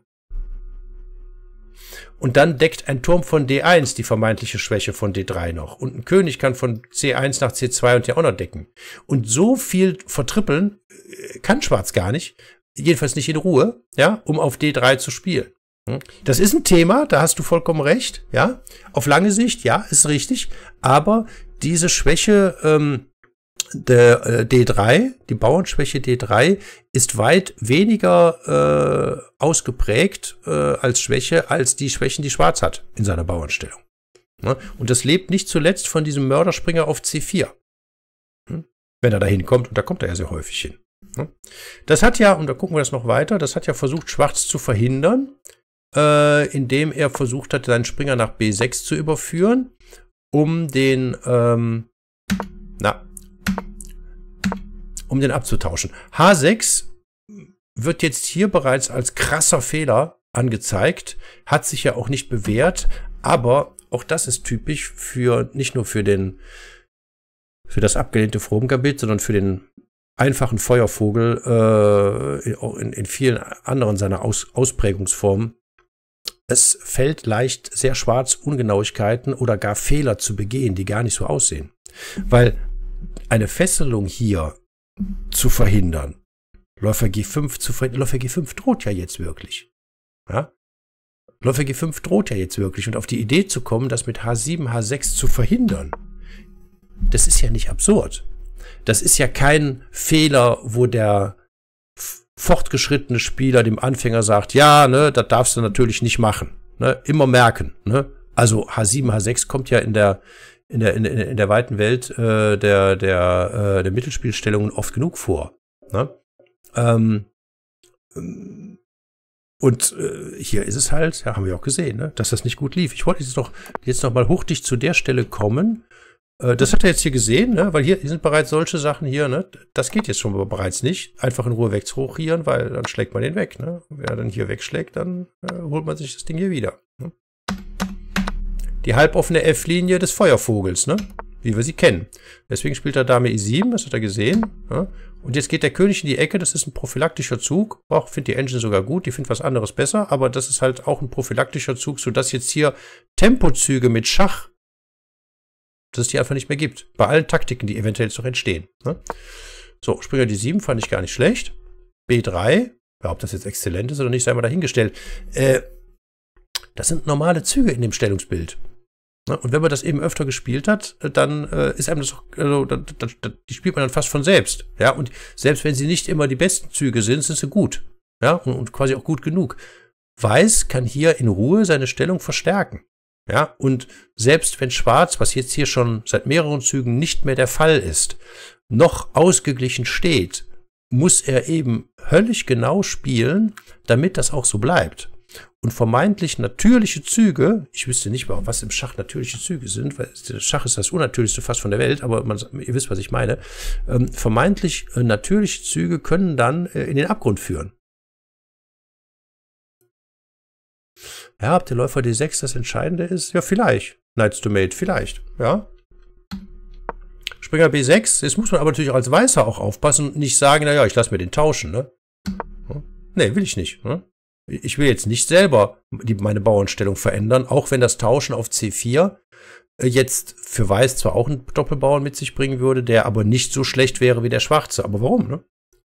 Und dann deckt ein Turm von D1 die vermeintliche Schwäche von D3 noch. Und ein König kann von C1 nach C2 und ja auch noch decken. Und so viel vertrippeln kann Schwarz gar nicht, jedenfalls nicht in Ruhe, ja, um auf D3 zu spielen. Das ist ein Thema, da hast du vollkommen recht, ja. Auf lange Sicht, ja, ist richtig, aber diese Schwäche der D3, die Bauernschwäche D3, ist weit weniger ausgeprägt als Schwäche, als die Schwächen, die Schwarz hat in seiner Bauernstellung. Ne? Und das lebt nicht zuletzt von diesem Mörderspringer auf C4. Wenn er da hinkommt, und da kommt er ja sehr häufig hin. Ne? Das hat ja, und da gucken wir das noch weiter, das hat ja versucht, Schwarz zu verhindern, indem er versucht hat, seinen Springer nach B6 zu überführen, um den abzutauschen. H6 wird jetzt hier bereits als krasser Fehler angezeigt, hat sich ja auch nicht bewährt, aber auch das ist typisch für nicht nur für das abgelehnte Froben-Gambit, sondern für den einfachen Feuervogel in vielen anderen seiner Ausprägungsformen. Es fällt leicht, sehr schwarz Ungenauigkeiten oder gar Fehler zu begehen, die gar nicht so aussehen. Weil eine Fesselung hier zu verhindern, Läufer G5 zu verhindern, Läufer G5 droht ja jetzt wirklich. Ja? Läufer G5 droht ja jetzt wirklich. Und auf die Idee zu kommen, das mit H7, H6 zu verhindern, das ist ja nicht absurd. Das ist ja kein Fehler, wo der fortgeschrittene Spieler dem Anfänger sagt, ja, ne, das darfst du natürlich nicht machen. Ne? Immer merken. Ne? Also H7, H6 kommt ja in der weiten Welt der Mittelspielstellungen oft genug vor. Ne? Und hier ist es halt, ja, haben wir auch gesehen, ne, dass das nicht gut lief. Ich wollte jetzt noch mal hurtig zu der Stelle kommen, Das hat er jetzt hier gesehen, ne? Weil hier sind bereits solche Sachen hier, ne? Das geht jetzt schon bereits nicht. Einfach in Ruhe weghochieren, weil dann schlägt man den weg, ne? Und wenn er dann hier wegschlägt, dann holt man sich das Ding hier wieder. Ne? Die halboffene F-Linie des Feuervogels, ne? Wie wir sie kennen. Deswegen spielt er Dame E7, das hat er gesehen. Ne? Und jetzt geht der König in die Ecke, das ist ein prophylaktischer Zug. Ich finde die Engine sogar gut, die findet was anderes besser, aber das ist halt auch ein prophylaktischer Zug, sodass jetzt hier Tempozüge mit Schach, dass es die einfach nicht mehr gibt. Bei allen Taktiken, die eventuell jetzt noch entstehen. Ne? So, Springer D7 fand ich gar nicht schlecht. B3, ja, ob das jetzt exzellent ist oder nicht, sei mal dahingestellt. Das sind normale Züge in dem Stellungsbild. Ne? Und wenn man das eben öfter gespielt hat, dann ist einem das auch, also, die spielt man dann fast von selbst. Ja, und selbst wenn sie nicht immer die besten Züge sind, sind sie gut. Ja, und quasi auch gut genug. Weiß kann hier in Ruhe seine Stellung verstärken. Ja, und selbst wenn Schwarz, was jetzt hier schon seit mehreren Zügen nicht mehr der Fall ist, noch ausgeglichen steht, muss er eben höllisch genau spielen, damit das auch so bleibt. Und vermeintlich natürliche Züge, ich wüsste nicht mal, was im Schach natürliche Züge sind, weil Schach ist das unnatürlichste fast von der Welt, aber ihr wisst, was ich meine. Vermeintlich natürliche Züge können dann in den Abgrund führen. Ja, ob der Läufer D6 das Entscheidende ist? Ja, vielleicht. Knights to Mate, vielleicht. Ja. Springer B6. Jetzt muss man aber natürlich auch als Weißer auch aufpassen und nicht sagen, naja, ich lasse mir den tauschen, ne? Nee, will ich nicht. Ne? Ich will jetzt nicht selber meine Bauernstellung verändern, auch wenn das Tauschen auf C4 jetzt für Weiß zwar auch einen Doppelbauern mit sich bringen würde, der aber nicht so schlecht wäre wie der Schwarze. Aber warum, ne?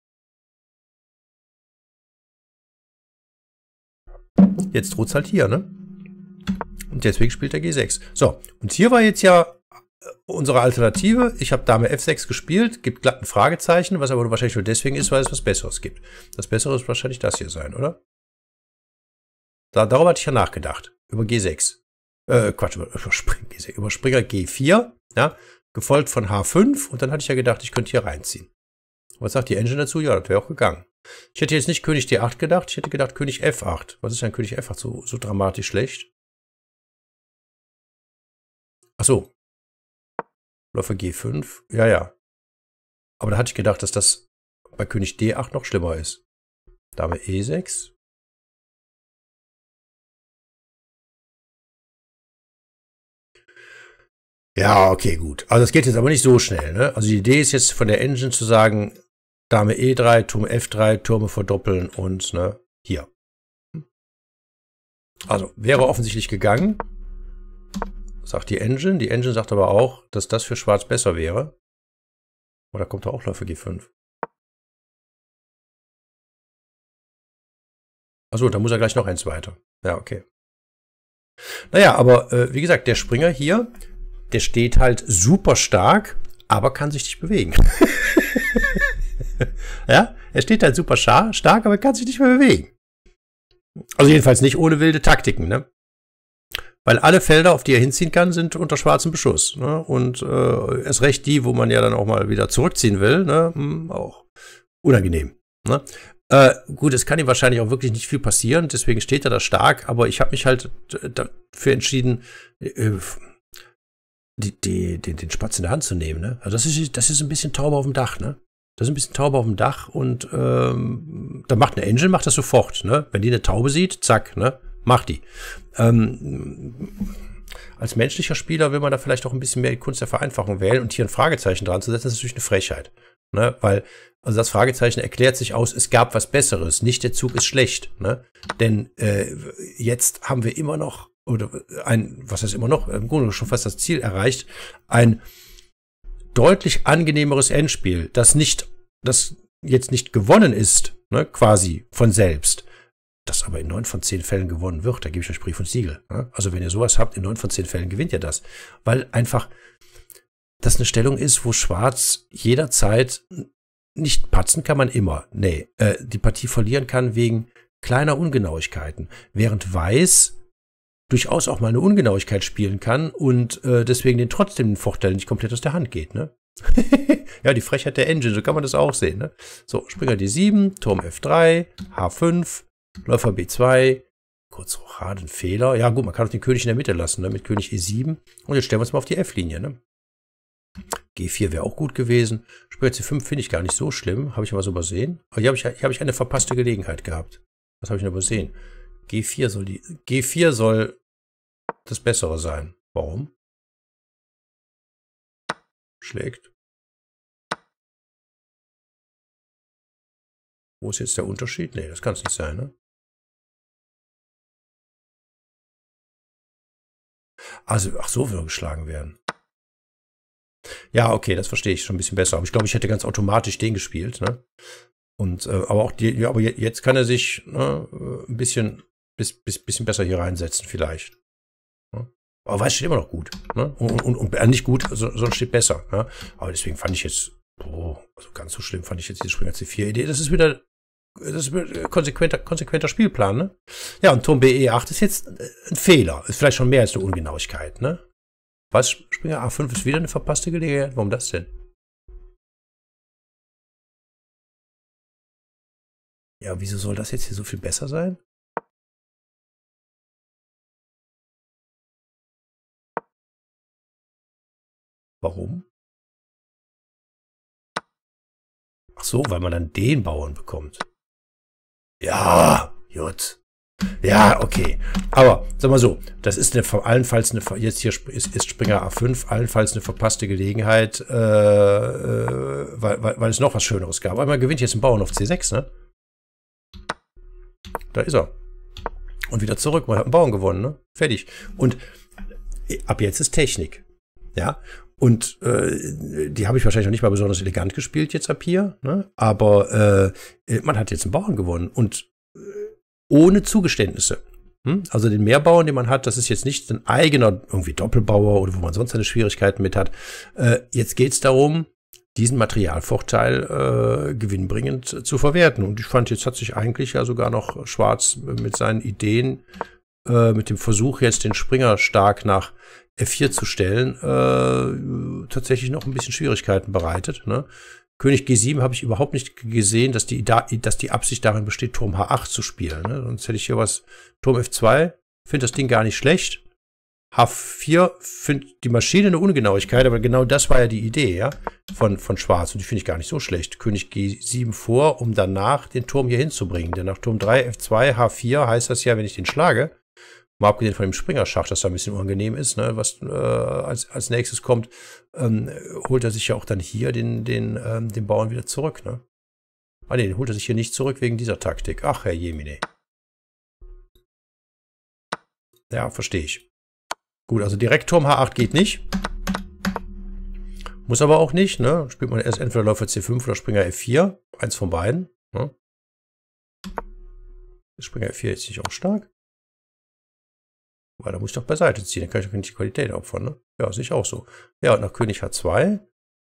Jetzt droht es halt hier, ne? Und deswegen spielt er G6. So, und hier war jetzt ja unsere Alternative. Ich habe Dame F6 gespielt, gibt glatt ein Fragezeichen, was aber wahrscheinlich nur deswegen ist, weil es was Besseres gibt. Das Bessere ist wahrscheinlich das hier sein, oder? Darüber hatte ich ja nachgedacht. Über G6. Quatsch, über Springer G4, ja, gefolgt von H5 und dann hatte ich ja gedacht, ich könnte hier reinziehen. Was sagt die Engine dazu? Ja, das wäre auch gegangen. Ich hätte jetzt nicht König D8 gedacht, ich hätte gedacht König F8. Was ist denn König F8 so dramatisch schlecht? Ach so. Läufer G5, ja, ja. Aber da hatte ich gedacht, dass das bei König D8 noch schlimmer ist. Dame E6. Ja, okay, gut. Also das geht jetzt aber nicht so schnell, ne? Also die Idee ist jetzt von der Engine zu sagen, Dame E3, Turm F3, Türme verdoppeln und, ne, hier. Also, wäre offensichtlich gegangen, sagt die Engine. Die Engine sagt aber auch, dass das für Schwarz besser wäre. Oder kommt da auch Läufer G5? Achso, da muss er gleich noch eins weiter. Ja, okay. Naja, aber wie gesagt, der Springer hier, der steht halt super stark, aber kann sich nicht bewegen. Ja, er steht halt super stark, aber kann sich nicht mehr bewegen. Also jedenfalls nicht ohne wilde Taktiken, ne? Weil alle Felder, auf die er hinziehen kann, sind unter schwarzem Beschuss. Ne? Und erst recht die, wo man ja dann auch mal wieder zurückziehen will, ne? Auch unangenehm. Ne? Gut, es kann ihm wahrscheinlich auch wirklich nicht viel passieren, deswegen steht er da stark, aber ich habe mich halt dafür entschieden, den Spatz in der Hand zu nehmen. Ne? Also das ist ein bisschen Taube auf dem Dach, ne? Das ist ein bisschen Taube auf dem Dach und dann macht eine Engine, macht das sofort. Ne? Wenn die eine Taube sieht, zack, ne? Macht die. Als menschlicher Spieler will man da vielleicht auch ein bisschen mehr die Kunst der Vereinfachung wählen und hier ein Fragezeichen dran zu setzen, das ist natürlich eine Frechheit. Ne? Weil, also das Fragezeichen erklärt sich aus, es gab was Besseres, nicht der Zug ist schlecht. Ne? Denn jetzt haben wir immer noch, oder was heißt immer noch, im Grunde schon fast das Ziel erreicht, ein deutlich angenehmeres Endspiel, das jetzt nicht gewonnen ist, ne, quasi von selbst, das aber in 9 von 10 Fällen gewonnen wird, da gebe ich euch Brief und Siegel. Ne? Also wenn ihr sowas habt, in 9 von 10 Fällen gewinnt ihr das. Weil einfach das eine Stellung ist, wo Schwarz jederzeit nicht patzen kann man immer. Nee, die Partie verlieren kann wegen kleiner Ungenauigkeiten. Während Weiß durchaus auch mal eine Ungenauigkeit spielen kann und deswegen trotzdem den Vorteil nicht komplett aus der Hand geht, ne? Ja, die Frechheit der Engine, so kann man das auch sehen, ne? So, Springer D7, Turm F3, H5, Läufer B2, kurz Rochaden, Fehler. Ja gut, man kann auch den König in der Mitte lassen, ne? Mit König E7. Und jetzt stellen wir uns mal auf die F-Linie, ne? G4 wäre auch gut gewesen. Springer C5 finde ich gar nicht so schlimm. Habe ich was übersehen? Aber hier habe ich eine verpasste Gelegenheit gehabt. Was habe ich denn übersehen? G4 soll das Bessere sein. Warum? Schlägt. Wo ist jetzt der Unterschied? Nee, das kann es nicht sein, ne? Also, ach so, will geschlagen werden. Ja, okay, das verstehe ich schon ein bisschen besser. Aber ich glaube, ich hätte ganz automatisch den gespielt, ne? Und, aber auch die, ja, aber jetzt kann er sich ein bisschen besser hier reinsetzen, vielleicht. Ne? Aber weiß steht immer noch gut. Ne? Und nicht gut, sondern steht besser. Ne? Aber deswegen fand ich jetzt, also ganz so schlimm fand ich jetzt die Springer C4-Idee. Das ist wieder konsequenter Spielplan, ne? Ja, und Turm BE8 ist jetzt ein Fehler. Ist vielleicht schon mehr als eine Ungenauigkeit, ne? Was? Springer A5 ist wieder eine verpasste Gelegenheit? Warum das denn? Ja, wieso soll das jetzt hier so viel besser sein? Warum? Ach so, weil man dann den Bauern bekommt. Ja, gut. Ja, okay. Aber, sag mal so, das ist allenfalls eine, jetzt hier ist Springer A5, allenfalls eine verpasste Gelegenheit, weil es noch was Schöneres gab. Aber man gewinnt jetzt einen Bauern auf C6, ne? Da ist er. Und wieder zurück. Man hat einen Bauern gewonnen, ne? Fertig. Und ab jetzt ist Technik. Ja. Und die habe ich wahrscheinlich noch nicht mal besonders elegant gespielt jetzt ab hier. Ne? Aber man hat jetzt einen Bauern gewonnen. Und ohne Zugeständnisse. Also den Mehrbauern, den man hat, das ist jetzt nicht ein eigener irgendwie Doppelbauer oder wo man sonst seine Schwierigkeiten mit hat. Jetzt geht es darum, diesen Materialvorteil gewinnbringend zu verwerten. Und ich fand, jetzt hat sich eigentlich ja sogar noch Schwarz mit seinen Ideen, mit dem Versuch jetzt den Springer stark nach F4 zu stellen, tatsächlich noch ein bisschen Schwierigkeiten bereitet. Ne? König G7 habe ich überhaupt nicht gesehen, dass die Absicht darin besteht, Turm H8 zu spielen. Ne? Sonst hätte ich hier was, Turm F2, finde das Ding gar nicht schlecht. H4 finde die Maschine eine Ungenauigkeit, aber genau das war ja die Idee, ja, von Schwarz. Und die finde ich gar nicht so schlecht. König G7 vor, um danach den Turm hier hinzubringen. Denn nach Turm 3, F2, H4 heißt das ja, wenn ich den schlage, mal abgesehen von dem Springerschach, das da ein bisschen unangenehm ist, ne, was als nächstes kommt, holt er sich ja auch dann hier den Bauern wieder zurück. Ne? Ah ne, den holt er sich hier nicht zurück wegen dieser Taktik. Ach, Herr Jemine. Ja, verstehe ich. Gut, also direkt Turm H8 geht nicht. Muss aber auch nicht. Ne? Spielt man erst entweder Läufer C5 oder Springer F4. Eins von beiden. Ne? Springer F4 jetzt nicht auch stark. Weil da muss ich doch beiseite ziehen. Dann kann ich doch nicht die Qualität opfern. Ne? Ja, sehe ich auch so. Ja, und nach König H2.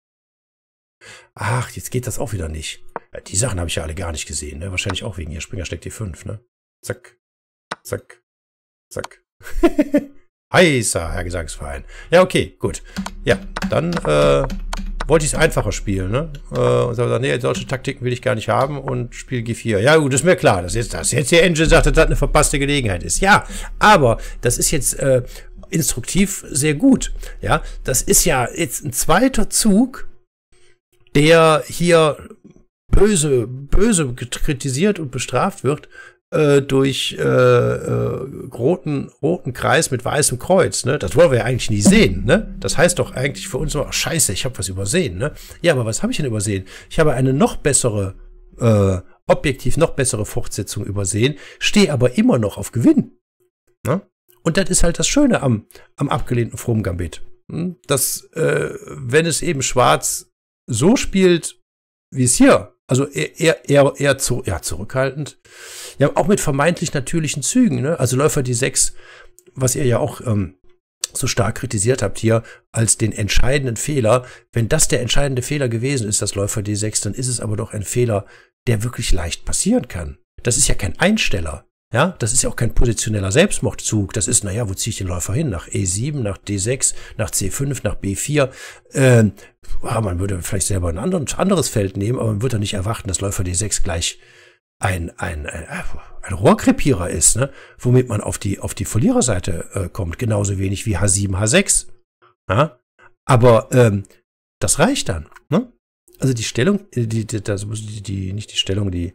Ach, jetzt geht das auch wieder nicht. Ja, die Sachen habe ich ja alle gar nicht gesehen. Ne? Wahrscheinlich auch wegen ihr Springer steckt D5. Ne? Zack. Zack. Zack. Heißer, Herr Gesangsverein. Ja, okay, gut. Ja, dann wollte ich es einfacher spielen, ne? Und sagen, nee, solche Taktiken will ich gar nicht haben und spiele G4. Ja, gut, ist mir klar, dass jetzt die Engine sagt, dass das eine verpasste Gelegenheit ist. Ja, aber das ist jetzt instruktiv sehr gut. Ja, das ist ja jetzt ein zweiter Zug, der hier böse kritisiert und bestraft wird, durch roten Kreis mit weißem Kreuz, ne? Das wollen wir ja eigentlich nie sehen, ne? Das heißt doch eigentlich für uns nur, scheiße, ich habe was übersehen, ne? Ja, aber was habe ich denn übersehen? Ich habe eine noch bessere, objektiv noch bessere Fortsetzung übersehen, stehe aber immer noch auf Gewinn, ne? Und das ist halt das Schöne am abgelehnten From Gambit, dass, wenn es eben Schwarz so spielt, wie es hier, also eher zurückhaltend. Ja, auch mit vermeintlich natürlichen Zügen, ne? Also Läufer D6, was ihr ja auch so stark kritisiert habt hier, als den entscheidenden Fehler. Wenn das der entscheidende Fehler gewesen ist, das Läufer D6, dann ist es aber doch ein Fehler, der wirklich leicht passieren kann. Das ist ja kein Einsteller. Ja, das ist ja auch kein positioneller Selbstmordzug. Das ist, naja, wo ziehe ich den Läufer hin? Nach E7, nach D6, nach C5, nach B4. Man würde vielleicht selber ein anderes Feld nehmen, aber man würde nicht erwarten, dass Läufer D6 gleich ein Rohrkrepierer ist, ne? Womit man auf die Verliererseite kommt. Genauso wenig wie H7, H6. Ja? Aber Das reicht dann. Ne? Also die Stellung, nicht die Stellung, die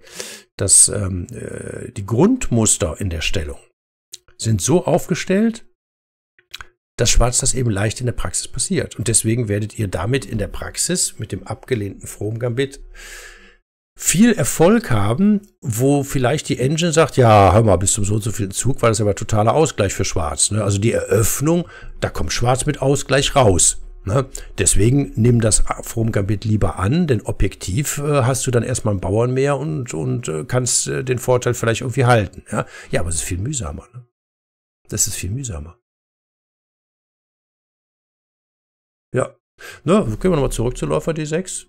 Grundmuster in der Stellung sind so aufgestellt, dass Schwarz das eben leicht in der Praxis passiert. Und deswegen werdet ihr damit in der Praxis mit dem abgelehnten From-Gambit viel Erfolg haben, wo vielleicht die Engine sagt, ja, hör mal, bis zum so und so vielen Zug war das aber totaler Ausgleich für Schwarz. Ne? Also die Eröffnung, da kommt Schwarz mit Ausgleich raus. Ne? Deswegen nimm das From-Gambit lieber an, denn objektiv hast du dann erstmal einen Bauern mehr und kannst den Vorteil vielleicht irgendwie halten. Ja, ja, aber es ist viel mühsamer. Ne? Das ist viel mühsamer. Ja, ne, gehen wir nochmal zurück zu Läufer D6.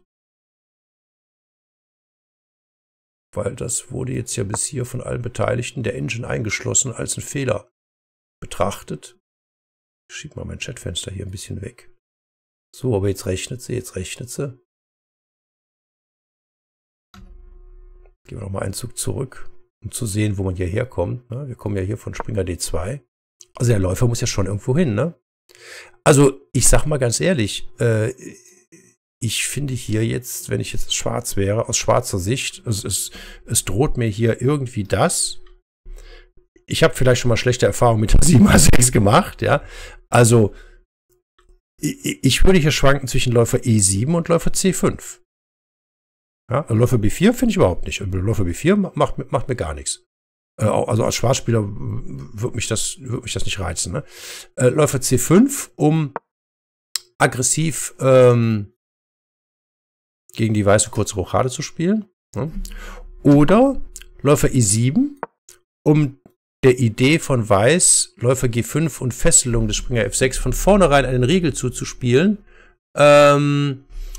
Weil das wurde jetzt ja bis hier von allen Beteiligten der Engine eingeschlossen als ein Fehler betrachtet. Ich schiebe mal mein Chatfenster hier ein bisschen weg. So, aber jetzt rechnet sie. Gehen wir nochmal einen Zug zurück, um zu sehen, wo man hierher kommt. Wir kommen ja hier von Springer D2. Also der Läufer muss ja schon irgendwo hin, ne? Also, ich sag mal ganz ehrlich, ich finde hier jetzt, wenn ich jetzt schwarz wäre, aus schwarzer Sicht, es droht mir hier irgendwie das. Ich habe vielleicht schon mal schlechte Erfahrungen mit der 7a6 gemacht, ja. Also, ich würde hier schwanken zwischen Läufer E7 und Läufer C5. Ja, also Läufer B4 finde ich überhaupt nicht. Und Läufer B4 macht mir gar nichts. Also als Schwarzspieler wird mich das nicht reizen. Ne? Läufer C5, um aggressiv gegen die weiße kurze Rochade zu spielen. Ne? Oder Läufer E7, um der Idee von Weiß, Läufer G5 und Fesselung des Springer F6 von vornherein einen Riegel zuzuspielen, weil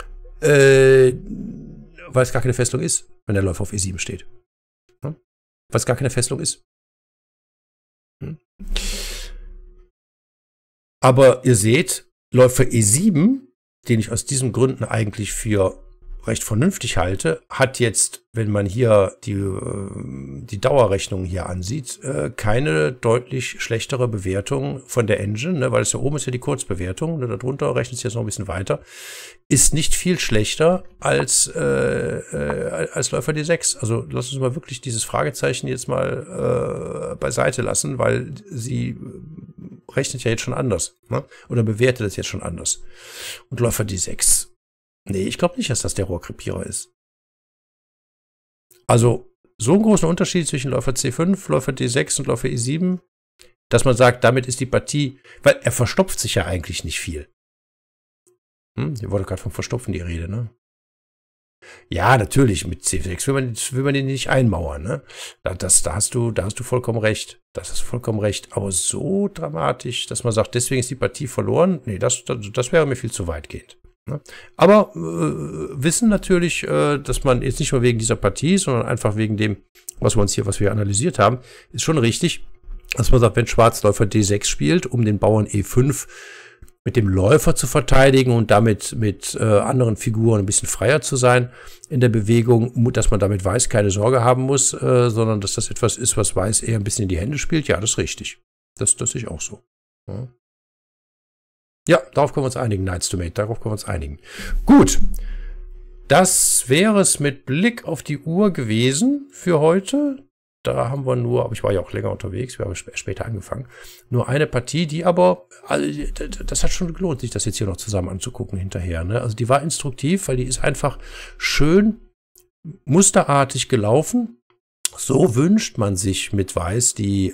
es gar keine Fesselung ist, wenn der Läufer auf E7 steht. Ne? Weil es gar keine Fesselung ist. Aber ihr seht, Läufer E7, den ich aus diesen Gründen eigentlich für recht vernünftig halte, hat jetzt, wenn man hier die Dauerrechnung hier ansieht, keine deutlich schlechtere Bewertung von der Engine, ne, weil es ja oben ist ja die Kurzbewertung, ne, darunter rechnet es jetzt noch ein bisschen weiter, ist nicht viel schlechter als Läufer D6. Also lass uns mal wirklich dieses Fragezeichen jetzt mal beiseite lassen, weil sie rechnet ja jetzt schon anders, ne? Oder bewertet es jetzt schon anders. Und Läufer D6, nee, ich glaube nicht, dass das der Rohrkrepierer ist. Also, so einen großen Unterschied zwischen Läufer C5, Läufer D6 und Läufer E7, dass man sagt, damit ist die Partie, weil er verstopft sich ja eigentlich nicht viel. Hier wurde gerade vom Verstopfen die Rede, ne? Ja, natürlich, mit C6 will man den nicht einmauern, ne? Da hast du vollkommen recht. Das ist vollkommen recht. Aber so dramatisch, dass man sagt, deswegen ist die Partie verloren, nee, das wäre mir viel zu weitgehend. Ne? Aber wissen natürlich, dass man jetzt nicht nur wegen dieser Partie, sondern einfach wegen dem, was wir analysiert haben, ist schon richtig, dass man sagt, wenn Schwarz Läufer D6 spielt, um den Bauern E5 mit dem Läufer zu verteidigen und damit mit anderen Figuren ein bisschen freier zu sein in der Bewegung, dass man damit Weiß keine Sorge haben muss, sondern dass das etwas ist, was Weiß eher ein bisschen in die Hände spielt. Ja, das ist richtig. Das sehe ich auch so. Ja. Ja, darauf können wir uns einigen, Knights to Mate, darauf können wir uns einigen. Gut, das wäre es mit Blick auf die Uhr gewesen für heute. Da haben wir nur, aber ich war ja auch länger unterwegs, wir haben später angefangen, nur eine Partie, die aber, also, das hat schon gelohnt, sich das jetzt hier noch zusammen anzugucken hinterher. Ne? Also die war instruktiv, weil die ist einfach schön musterartig gelaufen. So wünscht man sich mit Weiß die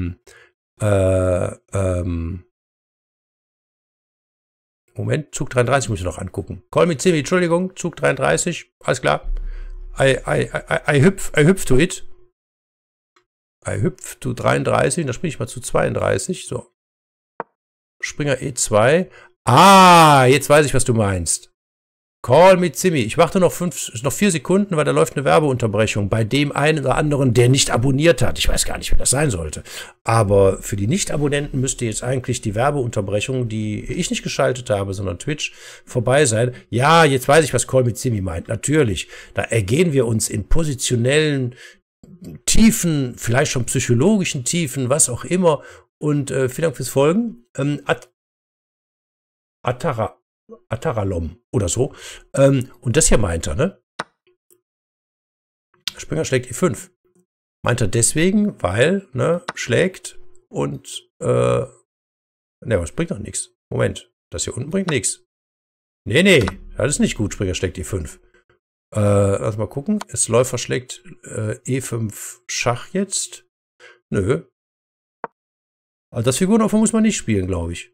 Moment, Zug 33 muss ich noch angucken. Call me Zimmy, Entschuldigung, Zug 33, alles klar. I hüpf to it. I hüpf to 33, dann springe ich mal zu 32, so. Springer E2. Ah, jetzt weiß ich, was du meinst. Call me Zimmy. Ich warte noch 4 Sekunden, weil da läuft eine Werbeunterbrechung bei dem einen oder anderen, der nicht abonniert hat. Ich weiß gar nicht, wer das sein sollte. Aber für die Nicht-Abonnenten müsste jetzt eigentlich die Werbeunterbrechung, die ich nicht geschaltet habe, sondern Twitch, vorbei sein. Ja, jetzt weiß ich, was Call me Zimmy meint. Natürlich. Da ergehen wir uns in positionellen Tiefen, vielleicht schon psychologischen Tiefen, was auch immer. Und vielen Dank fürs Folgen. Ataralom oder so. Und das hier meint er, ne? Springer schlägt E5. Meint er deswegen, weil, ne, schlägt und, ne, was bringt doch nichts. Moment, das hier unten bringt nichts. Nee, das ist nicht gut, Springer schlägt E5. Lass mal gucken. Jetzt Läufer schlägt E5 Schach jetzt. Nö. Also das Figurenopfer muss man nicht spielen, glaube ich.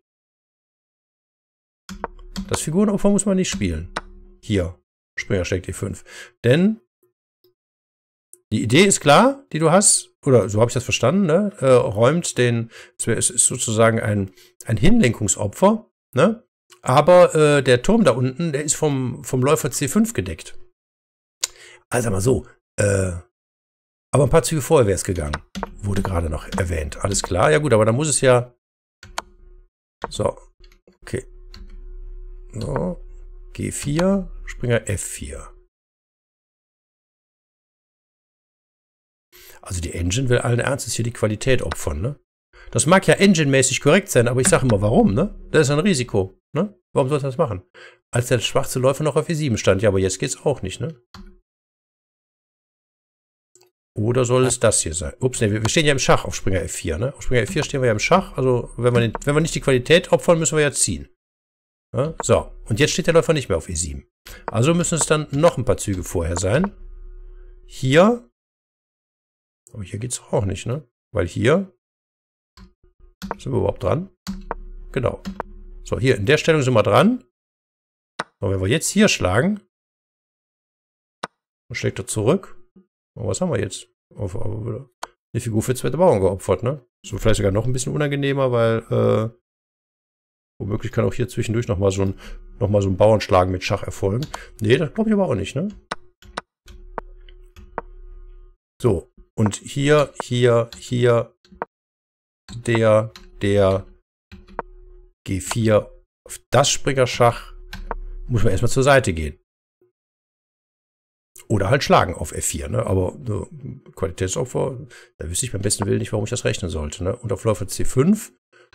Das Figurenopfer muss man nicht spielen. Hier, Springer schlägt E5. Denn die Idee ist klar, die du hast, oder so habe ich das verstanden, ne? Räumt den, es ist sozusagen ein Hinlenkungsopfer, ne? Aber der Turm da unten, der ist vom Läufer C5 gedeckt. Also mal so, aber ein paar Züge vorher wäre es gegangen. Wurde gerade noch erwähnt. Alles klar, ja gut, aber da muss es ja. So, okay. So, G4, Springer F4. Also die Engine will allen Ernstes hier die Qualität opfern, ne? Das mag ja engine-mäßig korrekt sein, aber ich sage immer, warum, ne? Das ist ein Risiko, ne? Warum soll das machen? Als der schwarze Läufer noch auf E7 stand, ja, aber jetzt geht's auch nicht, ne? Oder soll es das hier sein? Ups, ne, wir stehen ja im Schach auf Springer F4, ne? Auf Springer F4 stehen wir ja im Schach, also wenn wir nicht die Qualität opfern, müssen wir ja ziehen. Ja? So, und jetzt steht der Läufer nicht mehr auf E7. Also müssen es dann noch ein paar Züge vorher sein. Hier, aber hier geht's auch nicht, ne? Weil hier sind wir überhaupt dran? Genau. So, hier in der Stellung sind wir dran. Und wenn wir jetzt hier schlagen, dann schlägt er zurück. Und was haben wir jetzt? Die Figur für zweite Bauern geopfert, ne? So vielleicht sogar noch ein bisschen unangenehmer, weil womöglich kann auch hier zwischendurch nochmal so ein Bauernschlagen mit Schach erfolgen. Nee, das glaube ich aber auch nicht, ne? So, und hier, der G4 auf das Springerschach muss man erstmal zur Seite gehen. Oder halt schlagen auf F4, ne? Aber Qualitätsopfer, da wüsste ich beim besten Willen nicht, warum ich das rechnen sollte, ne? Und auf Läufer C5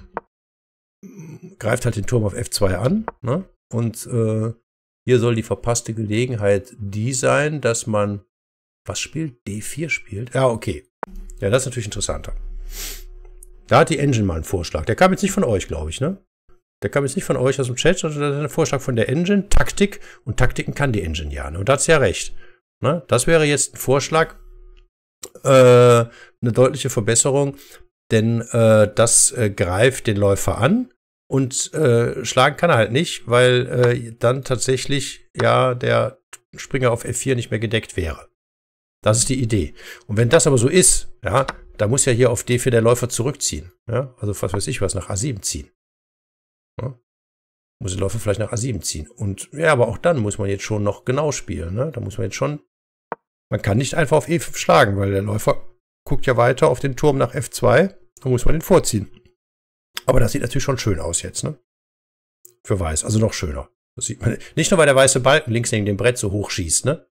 greift halt den Turm auf F2 an, ne? Und hier soll die verpasste Gelegenheit die sein, dass man was spielt? D4 spielt? Ja, okay. Ja, das ist natürlich interessanter. Da hat die Engine mal einen Vorschlag. Der kam jetzt nicht von euch, glaube ich, ne? Der kam jetzt nicht von euch aus dem Chat, sondern das ist ein Vorschlag von der Engine. Taktik. Und Taktiken kann die Engine ja, ne? Und da hat sie ja recht. Ne? Das wäre jetzt ein Vorschlag, eine deutliche Verbesserung, denn das greift den Läufer an und schlagen kann er halt nicht, weil dann tatsächlich ja der Springer auf F4 nicht mehr gedeckt wäre. Das ist die Idee. Und wenn das aber so ist, ja, da muss ja hier auf D4 der Läufer zurückziehen. Ja? Also was weiß ich was, nach A7 ziehen. Ja? Muss der Läufer vielleicht nach A7 ziehen. Und ja, aber auch dann muss man jetzt schon noch genau spielen. Ne? Da muss man jetzt schon. Man kann nicht einfach auf E5 schlagen, weil der Läufer guckt ja weiter auf den Turm nach F2. Da muss man den vorziehen. Aber das sieht natürlich schon schön aus jetzt, ne? Für Weiß. Also noch schöner. Das sieht man nicht nur, weil der weiße Balken links neben dem Brett so hoch schießt, ne?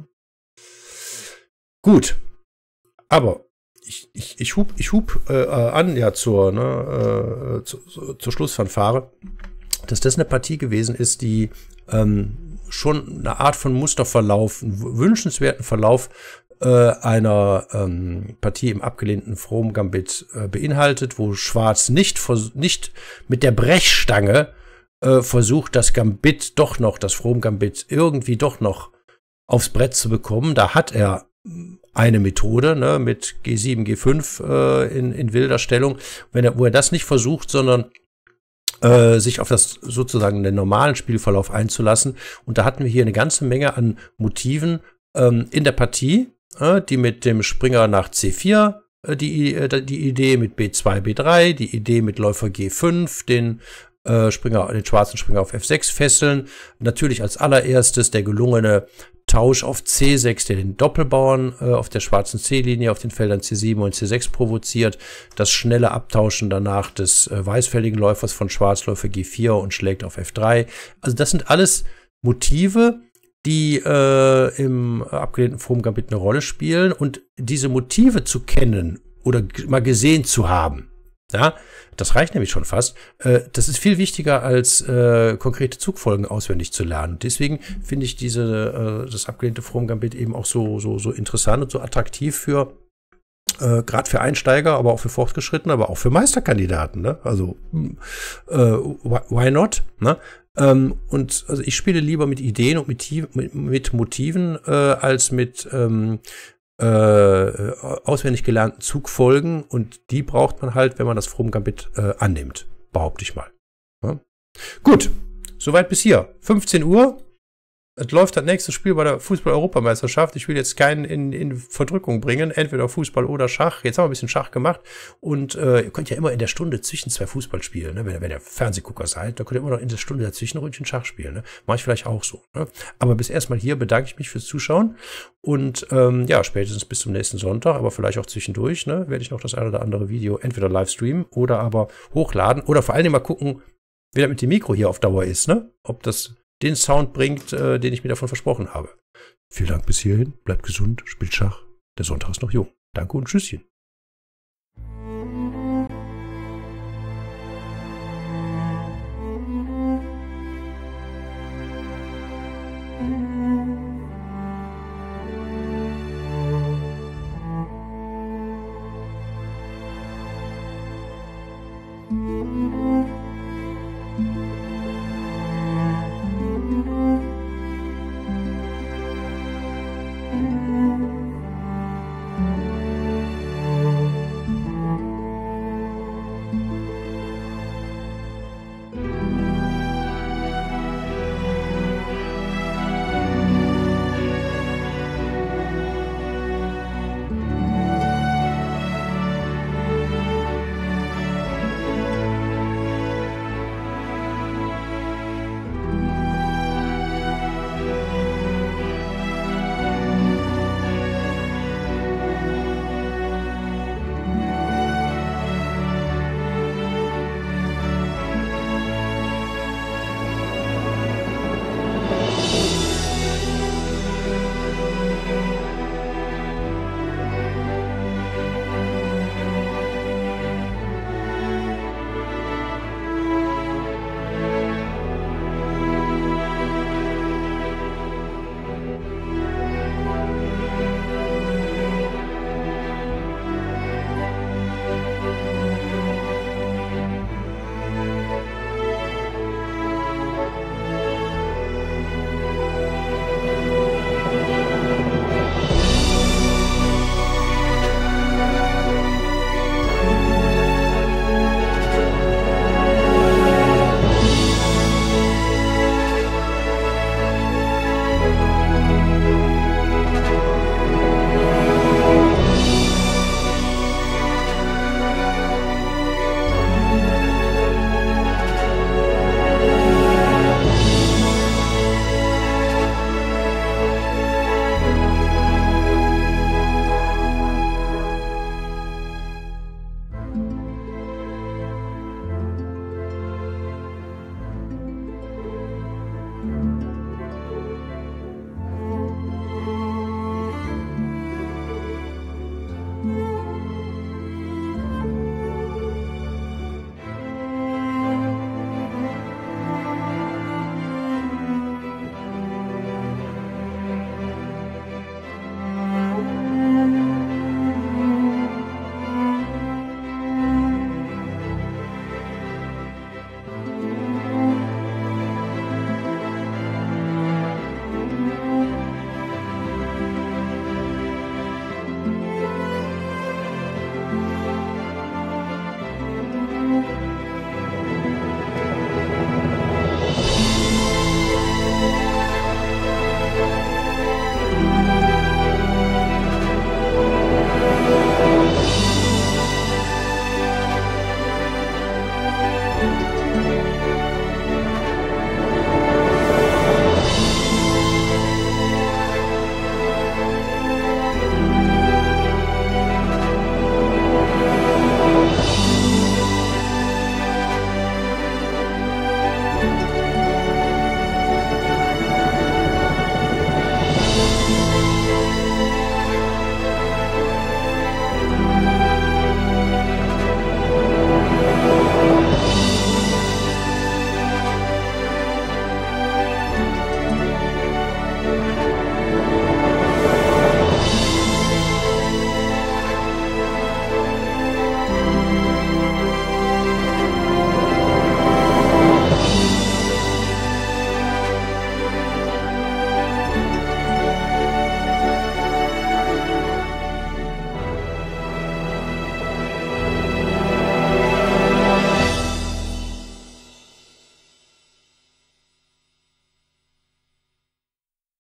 Gut. Aber ich hub an, ja, zur Schlussfanfare, dass das eine Partie gewesen ist, die schon eine Art von Musterverlauf, einen wünschenswerten Verlauf einer Partie im abgelehnten From Gambit beinhaltet, wo Schwarz nicht mit der Brechstange versucht, das Gambit doch noch, das From Gambit irgendwie doch noch aufs Brett zu bekommen. Da hat er eine Methode, ne, mit G7, G5 in wilder Stellung, wo er das nicht versucht, sondern sich auf das sozusagen den normalen Spielverlauf einzulassen. Und da hatten wir hier eine ganze Menge an Motiven in der Partie, die mit dem Springer nach C4, die Idee mit B2, B3, die Idee mit Läufer G5, den schwarzen Springer auf F6 fesseln. Natürlich als allererstes der gelungene Tausch auf C6, der den Doppelbauern auf der schwarzen C-Linie auf den Feldern C7 und C6 provoziert. Das schnelle Abtauschen danach des weißfeldigen Läufers von Schwarzläufer G4 und schlägt auf F3. Also das sind alles Motive, die im abgelehnten From Gambit eine Rolle spielen. Und diese Motive zu kennen oder mal gesehen zu haben, Ja, das reicht nämlich schon fast. Das ist viel wichtiger, als konkrete Zugfolgen auswendig zu lernen. Deswegen finde ich das abgelehnte From Gambit eben auch so interessant und so attraktiv für gerade für Einsteiger, aber auch für Fortgeschrittene, aber auch für Meisterkandidaten. Ne? Also why not? Ne? Und also ich spiele lieber mit Ideen und mit Motiven als mit auswendig gelernten Zugfolgen, und die braucht man halt, wenn man das From Gambit annimmt, behaupte ich mal. Ja? Gut, soweit bis hier. 15 Uhr. Es läuft das nächste Spiel bei der Fußball-Europameisterschaft. Ich will jetzt keinen in Verdrückung bringen, entweder Fußball oder Schach. Jetzt haben wir ein bisschen Schach gemacht, und ihr könnt ja immer in der Stunde zwischen zwei Fußballspielen, ne? Wenn ihr Fernsehgucker seid, da könnt ihr immer noch in der Stunde dazwischen Ründchen Schach spielen. Ne? Mache ich vielleicht auch so. Ne? Aber bis erstmal hier bedanke ich mich fürs Zuschauen, und ja, spätestens bis zum nächsten Sonntag, aber vielleicht auch zwischendurch, ne, werde ich noch das eine oder andere Video entweder live streamen oder aber hochladen, oder vor allem mal gucken, wie das mit dem Mikro hier auf Dauer ist, ne? Ob das den Sound bringt, den ich mir davon versprochen habe. Vielen Dank bis hierhin. Bleibt gesund, spielt Schach. Der Sonntag ist noch jung. Danke und Tschüsschen.